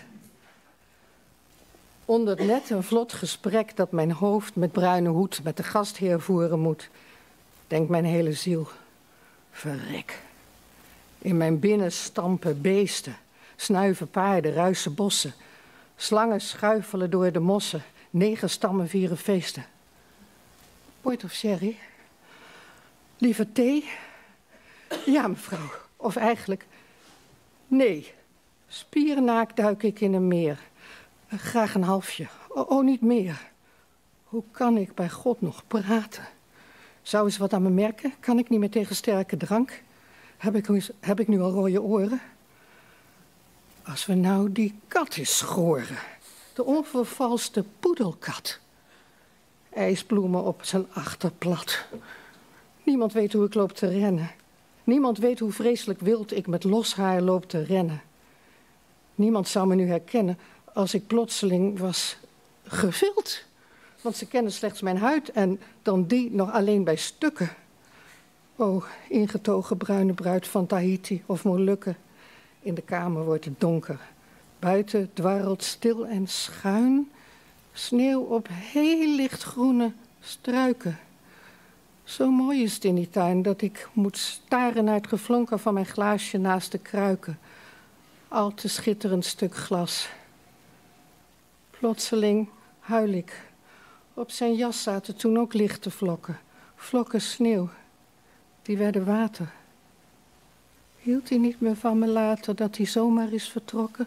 Onder net een vlot gesprek dat mijn hoofd met bruine hoed met de gastheer voeren moet, denkt mijn hele ziel, verrek. In mijn binnen stampen beesten, snuiven paarden, ruisen bossen, slangen schuifelen door de mossen, 9 stammen vieren feesten. Port of sherry? Liever thee? Ja, mevrouw. Of eigenlijk, nee. Spierennaakt duik ik in een meer. Graag een halfje. Oh, niet meer. Hoe kan ik bij God nog praten? Zou eens wat aan me merken? Kan ik niet meer tegen sterke drank? Heb ik nu al rode oren? Als we nou die kat eens schoren. De onvervalste poedelkat. IJsbloemen op zijn achterplat. Niemand weet hoe ik loop te rennen. Niemand weet hoe vreselijk wild ik met los haar loop te rennen. Niemand zou me nu herkennen als ik plotseling was gevild. Want ze kennen slechts mijn huid en dan die nog alleen bij stukken. O, ingetogen bruine bruid van Tahiti of Molukken. In de kamer wordt het donker. Buiten dwarrelt stil en schuin sneeuw op heel lichtgroene struiken. Zo mooi is het in die tuin dat ik moet staren naar het geflonker van mijn glaasje naast de kruiken. Al te schitterend stuk glas. Plotseling huil ik. Op zijn jas zaten toen ook lichte vlokken. Vlokken sneeuw. Die werden water. Hield hij niet meer van me later dat hij zomaar is vertrokken?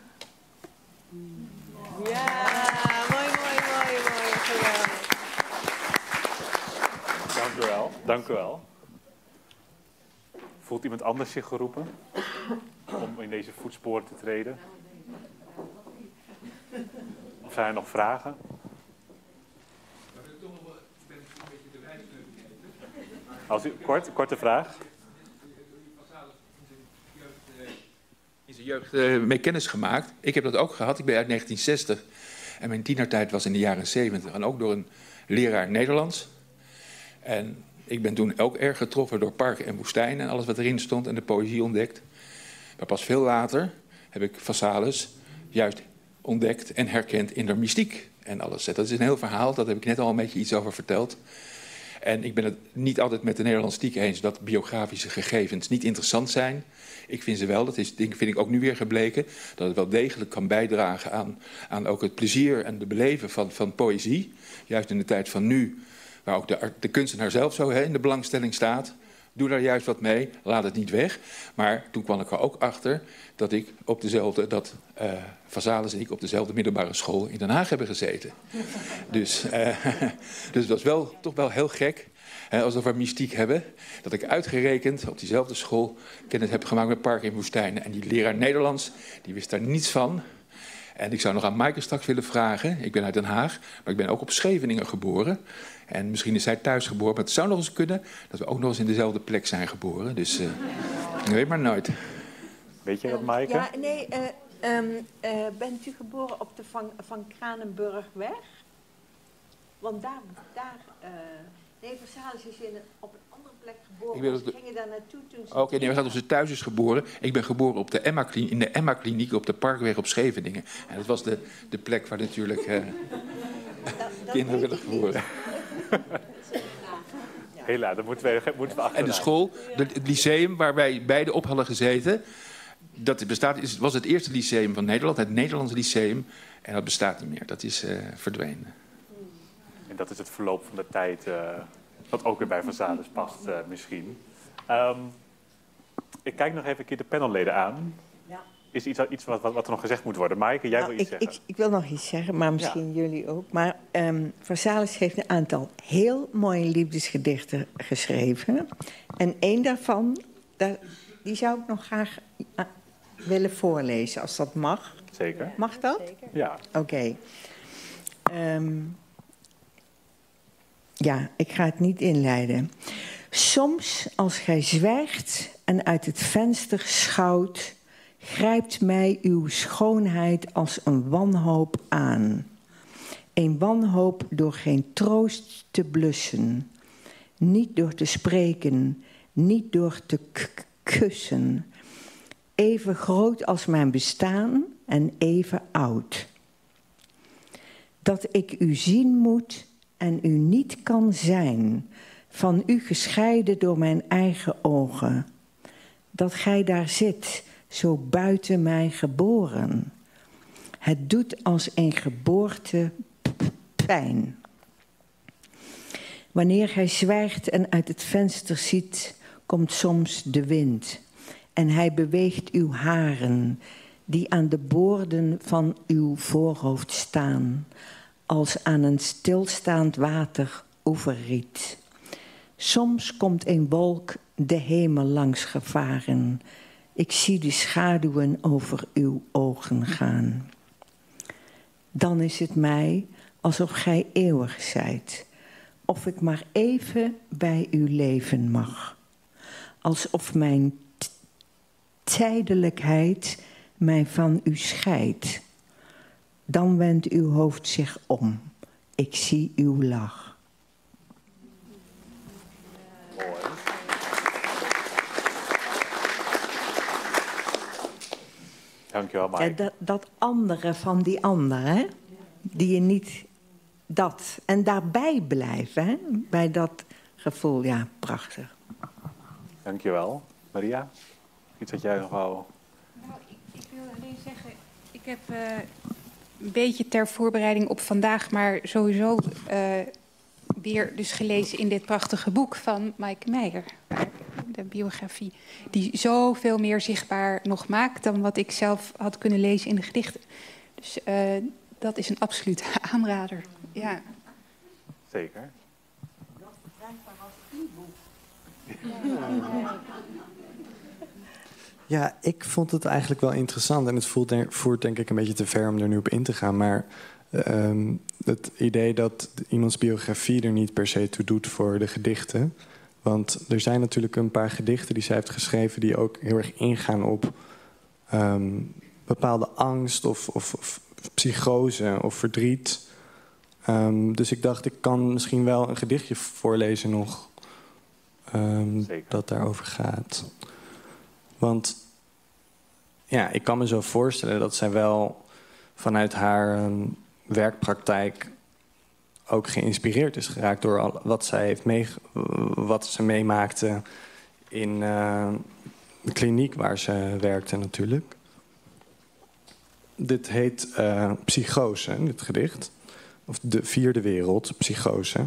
Ja, mooi. Geweldig. Dank u wel. Dank u wel. Voelt iemand anders zich geroepen om in deze voetsporen te treden? Of zijn er nog vragen? Als u, korte vraag. In zijn jeugd mee kennis gemaakt. Ik heb dat ook gehad. Ik ben uit 1960. En mijn tienertijd was in de jaren 70. En ook door een leraar Nederlands. En ik ben toen ook erg getroffen door parken en woestijn en alles wat erin stond en de poëzie ontdekt. Maar pas veel later heb ik Vasalis juist ontdekt en herkent in de mystiek en alles. Dat is een heel verhaal, daar heb ik net al een beetje iets over verteld. En ik ben het niet altijd met de Nederlandstiek eens dat biografische gegevens niet interessant zijn. Ik vind ze wel, dat vind ik ook nu weer gebleken, dat het wel degelijk kan bijdragen aan ook het plezier en de beleven van poëzie. Juist in de tijd van nu, waar ook de kunstenaar zelf zo in de belangstelling staat. Doe daar juist wat mee, laat het niet weg. Maar toen kwam ik er ook achter dat ik op dezelfde, Vazalis en ik op dezelfde middelbare school in Den Haag hebben gezeten. Dus dat was toch wel heel gek, als we over mystiek hebben, dat ik uitgerekend op diezelfde school kennis heb gemaakt met Park in Woestijnen. En die leraar Nederlands, die wist daar niets van. En ik zou nog aan Maaike straks willen vragen, ik ben uit Den Haag, maar ik ben ook op Scheveningen geboren. En misschien is zij thuis geboren, maar het zou nog eens kunnen dat we ook nog eens in dezelfde plek zijn geboren. Dus je weet maar nooit. Weet je dat, Maaike? Ja, nee, bent u geboren op de Van Kranenburgweg? Want nee, Vazalis is op een andere plek geboren. Ze gingen daar naartoe toen. Oké, nee, we gaan op ze thuis is geboren. Ik ben geboren op in de Emma-kliniek op de Parkweg op Scheveningen. En dat was de plek waar natuurlijk kinderen werden geboren. Helaas, dat moeten we achteraan. En de school, het lyceum waar wij beide op hadden gezeten, was het eerste lyceum van Nederland, het Nederlands lyceum. En dat bestaat niet meer, dat is verdwenen. En dat is het verloop van de tijd, wat ook weer bij Vazalis past misschien. Ik kijk nog even een keer de panelleden aan. Ja. Is iets wat er nog gezegd moet worden? Maaike, jij wil iets zeggen? Ik wil nog iets zeggen, maar misschien jullie ook. Maar Vazalis heeft een aantal heel mooie liefdesgedichten geschreven. En één daarvan, die zou ik nog graag willen voorlezen, als dat mag. Zeker. Mag dat? Zeker. Ja. Oké. Ja, ik ga het niet inleiden. Soms, als gij zwijgt en uit het venster schouwt, grijpt mij uw schoonheid als een wanhoop aan. Een wanhoop door geen troost te blussen. Niet door te spreken, niet door te kussen. Even groot als mijn bestaan en even oud. Dat ik u zien moet en u niet kan zijn, van u gescheiden door mijn eigen ogen. Dat gij daar zit, zo buiten mij geboren. Het doet als een geboorte pijn. Wanneer gij zwijgt en uit het venster ziet, komt soms de wind. En hij beweegt uw haren, die aan de boorden van uw voorhoofd staan, als aan een stilstaand water oeverriet. Soms komt een wolk de hemel langs gevaren. Ik zie de schaduwen over uw ogen gaan. Dan is het mij alsof gij eeuwig zijt, of ik maar even bij u leven mag. Alsof mijn tijdelijkheid mij van u scheidt. Dan wendt uw hoofd zich om. Ik zie uw lach. Mooi. Dankjewel, Maaike. Ja, dat andere van die ander, hè? Die je niet dat. En daarbij blijven, hè? Bij dat gevoel, ja, prachtig. Dankjewel. Maria, iets wat jij nog wou... Nou, ik wil alleen zeggen, ik heb een beetje ter voorbereiding op vandaag, maar sowieso weer dus gelezen in dit prachtige boek van Maaike Meijer. De biografie die zoveel meer zichtbaar nog maakt dan wat ik zelf had kunnen lezen in de gedichten. Dus dat is een absolute aanrader. Ja. Zeker. Dat verkrijgbaar als e-book. Ja, ik vond het eigenlijk wel interessant. En het voert denk ik een beetje te ver om er nu op in te gaan. Maar het idee dat iemands biografie er niet per se toe doet voor de gedichten. Want er zijn natuurlijk een paar gedichten die zij heeft geschreven die ook heel erg ingaan op bepaalde angst of psychose of verdriet. Dus ik dacht, ik kan misschien wel een gedichtje voorlezen nog dat daarover gaat. Want ja, ik kan me zo voorstellen dat zij wel vanuit haar werkpraktijk ook geïnspireerd is geraakt door wat ze meemaakte in de kliniek waar ze werkte natuurlijk. Dit heet Psychose, dit gedicht. Of de vierde wereld, Psychose.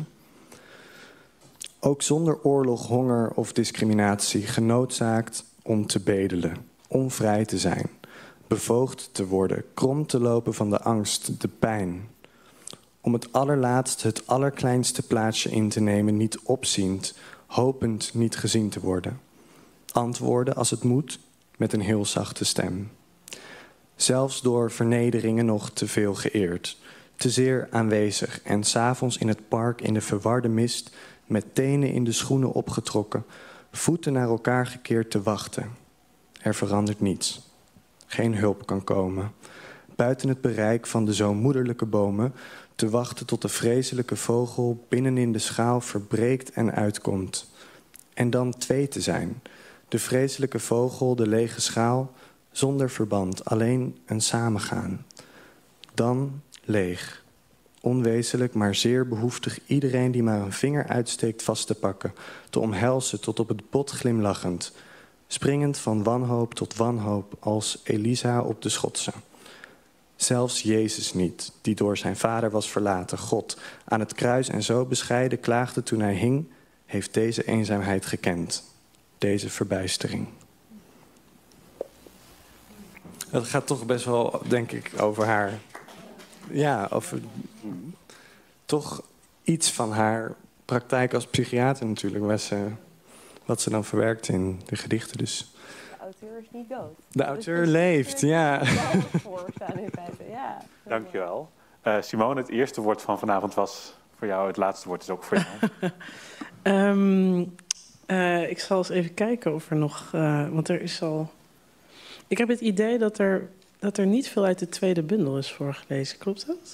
Ook zonder oorlog, honger of discriminatie genoodzaakt om te bedelen, om vrij te zijn, bevoogd te worden, krom te lopen van de angst, de pijn. Om het allerlaatst, het allerkleinste plaatsje in te nemen, niet opziend, hopend niet gezien te worden. Antwoorden als het moet, met een heel zachte stem. Zelfs door vernederingen nog te veel geëerd, te zeer aanwezig en 's avonds in het park in de verwarde mist, met tenen in de schoenen opgetrokken, voeten naar elkaar gekeerd te wachten. Er verandert niets. Geen hulp kan komen. Buiten het bereik van de zo moederlijke bomen, te wachten tot de vreselijke vogel binnenin de schaal verbreekt en uitkomt. En dan 2 te zijn. De vreselijke vogel, de lege schaal, zonder verband, alleen een samengaan. Dan leeg. Onwezenlijk, maar zeer behoeftig iedereen die maar een vinger uitsteekt vast te pakken, te omhelzen tot op het bot glimlachend, springend van wanhoop tot wanhoop als Elisa op de Schotse. Zelfs Jezus niet, die door zijn vader was verlaten, God, aan het kruis en zo bescheiden klaagde toen hij hing, heeft deze eenzaamheid gekend, deze verbijstering. Dat gaat toch best wel, denk ik, over haar. Ja, over toch iets van haar praktijk als psychiater natuurlijk, wat ze dan verwerkt in de gedichten. Dus. De auteur is niet dood. De auteur leeft, ja. Ja. Dankjewel. Simone, het eerste woord van vanavond was voor jou, het laatste woord is ook voor jou. Ik zal eens even kijken of er nog, want er is al. Ik heb het idee dat er niet veel uit de tweede bundel is voorgelezen. Klopt dat?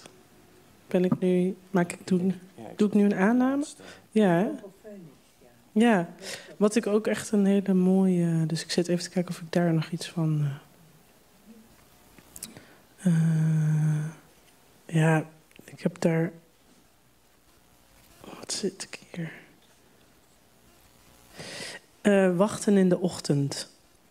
Doe ik nu een aanname? Ja, hè? Ja, wat ik ook echt een hele mooie. Dus ik zit even te kijken of ik daar nog iets van. Ja, ik heb daar. Wat zit ik hier? Wachten in de ochtend.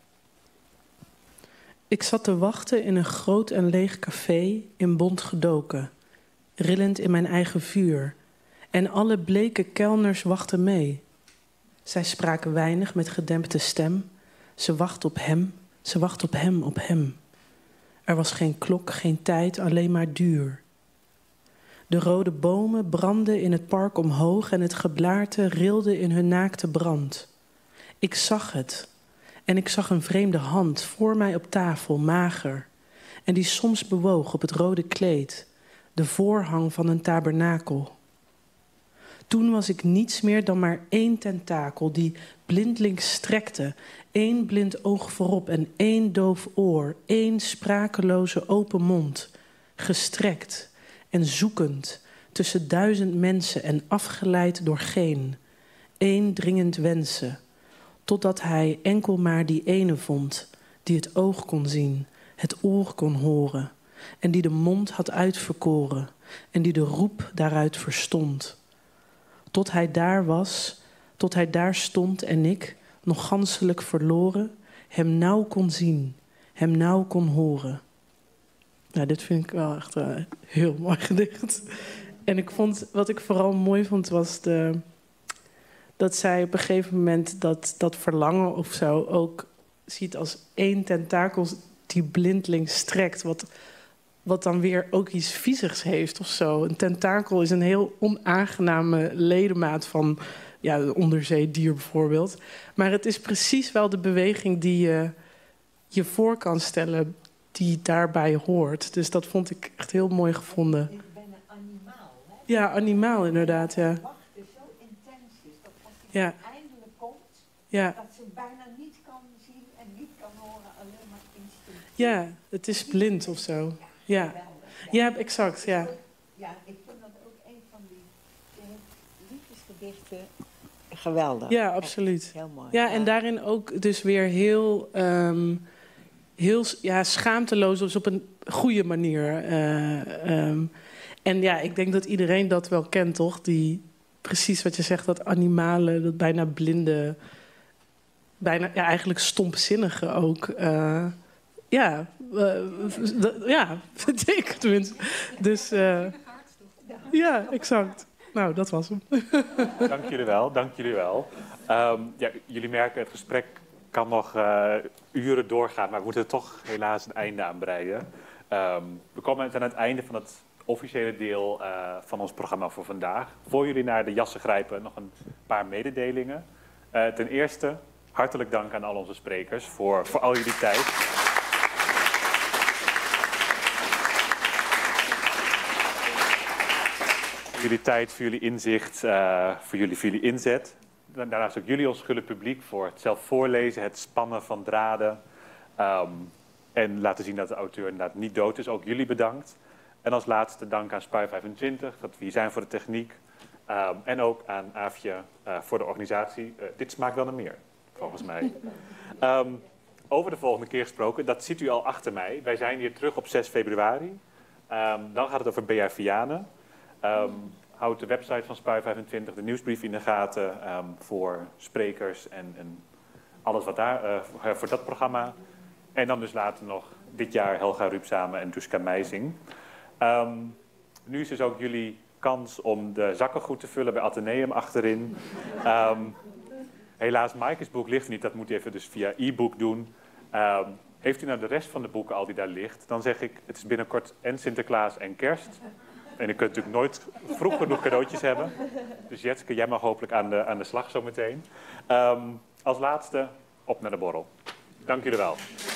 Ik zat te wachten in een groot en leeg café, in bont gedoken, rillend in mijn eigen vuur. En alle bleke kelners wachten mee. Zij spraken weinig met gedempte stem. Ze wacht op hem, ze wacht op hem, op hem. Er was geen klok, geen tijd, alleen maar duur. De rode bomen brandden in het park omhoog en het geblaerte rilde in hun naakte brand. Ik zag het. En ik zag een vreemde hand voor mij op tafel, mager. En die soms bewoog op het rode kleed, de voorhang van een tabernakel. Toen was ik niets meer dan maar 1 tentakel die blindelings strekte, 1 blind oog voorop en 1 doof oor, 1 sprakeloze open mond, gestrekt en zoekend tussen 1000 mensen en afgeleid door geen, 1 dringend wensen, totdat hij enkel maar die ene vond, die het oog kon zien, het oor kon horen, en die de mond had uitverkoren, en die de roep daaruit verstond. Tot hij daar was, tot hij daar stond en ik, nog ganselijk verloren, hem nauw kon zien, hem nauw kon horen. Nou, dit vind ik wel echt een heel mooi gedicht. En ik vond, wat ik vooral mooi vond, was dat zij op een gegeven moment dat verlangen of zo ook ziet als 1 tentakel die blindelings strekt. Wat dan weer ook iets viezigs heeft of zo. Een tentakel is een heel onaangename ledemaat van een onderzeedier bijvoorbeeld. Maar het is precies wel de beweging die je voor kan stellen die daarbij hoort. Dus dat vond ik echt heel mooi gevonden. Het is bijna animaal, hè? Ja, animaal inderdaad, ja. Dat wachten zo intens is dat als hij eindelijk komt, dat ze bijna niet kan zien en niet kan horen, alleen maar instinctief. Ja, het is blind of zo. Ja, ja, exact, ja. Ja, ik vind dat ook een van die liefdesgedichten geweldig. Ja, absoluut. Heel mooi. Ja, en daarin ook dus weer heel heel schaamteloos, dus op een goede manier. En ja, ik denk dat iedereen dat wel kent, toch? Precies wat je zegt, dat animale, dat bijna blinde, bijna eigenlijk stompzinnige ook. Ja, vind ik tenminste. Dus ja, exact. Nou, dat was hem. Dank jullie wel, dank jullie wel. Ja, jullie merken, het gesprek kan nog uren doorgaan, maar we moeten er toch helaas een einde aan breien. We komen aan het einde van het officiële deel van ons programma voor vandaag. Voor jullie naar de jassen grijpen, nog een paar mededelingen. Ten eerste, hartelijk dank aan al onze sprekers voor al jullie tijd. Voor jullie tijd, voor jullie inzicht, voor jullie inzet. Daarnaast ook jullie ons gulle publiek voor het zelf voorlezen, het spannen van draden. En laten zien dat de auteur inderdaad niet dood is. Ook jullie bedankt. En als laatste dank aan Spui 25, dat we hier zijn voor de techniek. En ook aan Aafje voor de organisatie. Dit smaakt wel naar meer, volgens mij. Over de volgende keer gesproken, dat ziet u al achter mij. Wij zijn hier terug op 6 februari. Dan gaat het over Bea Vianen. Houd de website van Spui 25, de nieuwsbrief in de gaten voor sprekers en alles wat daar voor dat programma. En dan dus later nog dit jaar Helga Ruupsamen en Duska Meijsing. Nu is dus ook jullie kans om de zakken goed te vullen bij Atheneum achterin. Helaas, Maaike's boek ligt niet, dat moet u even dus via e-book doen. Heeft u nou de rest van de boeken al die daar ligt, dan zeg ik, het is binnenkort en Sinterklaas en Kerst. En je kunt natuurlijk nooit vroeg genoeg cadeautjes hebben. Dus Jetske, jij mag hopelijk aan de slag zometeen. Als laatste, op naar de borrel. Dank jullie wel.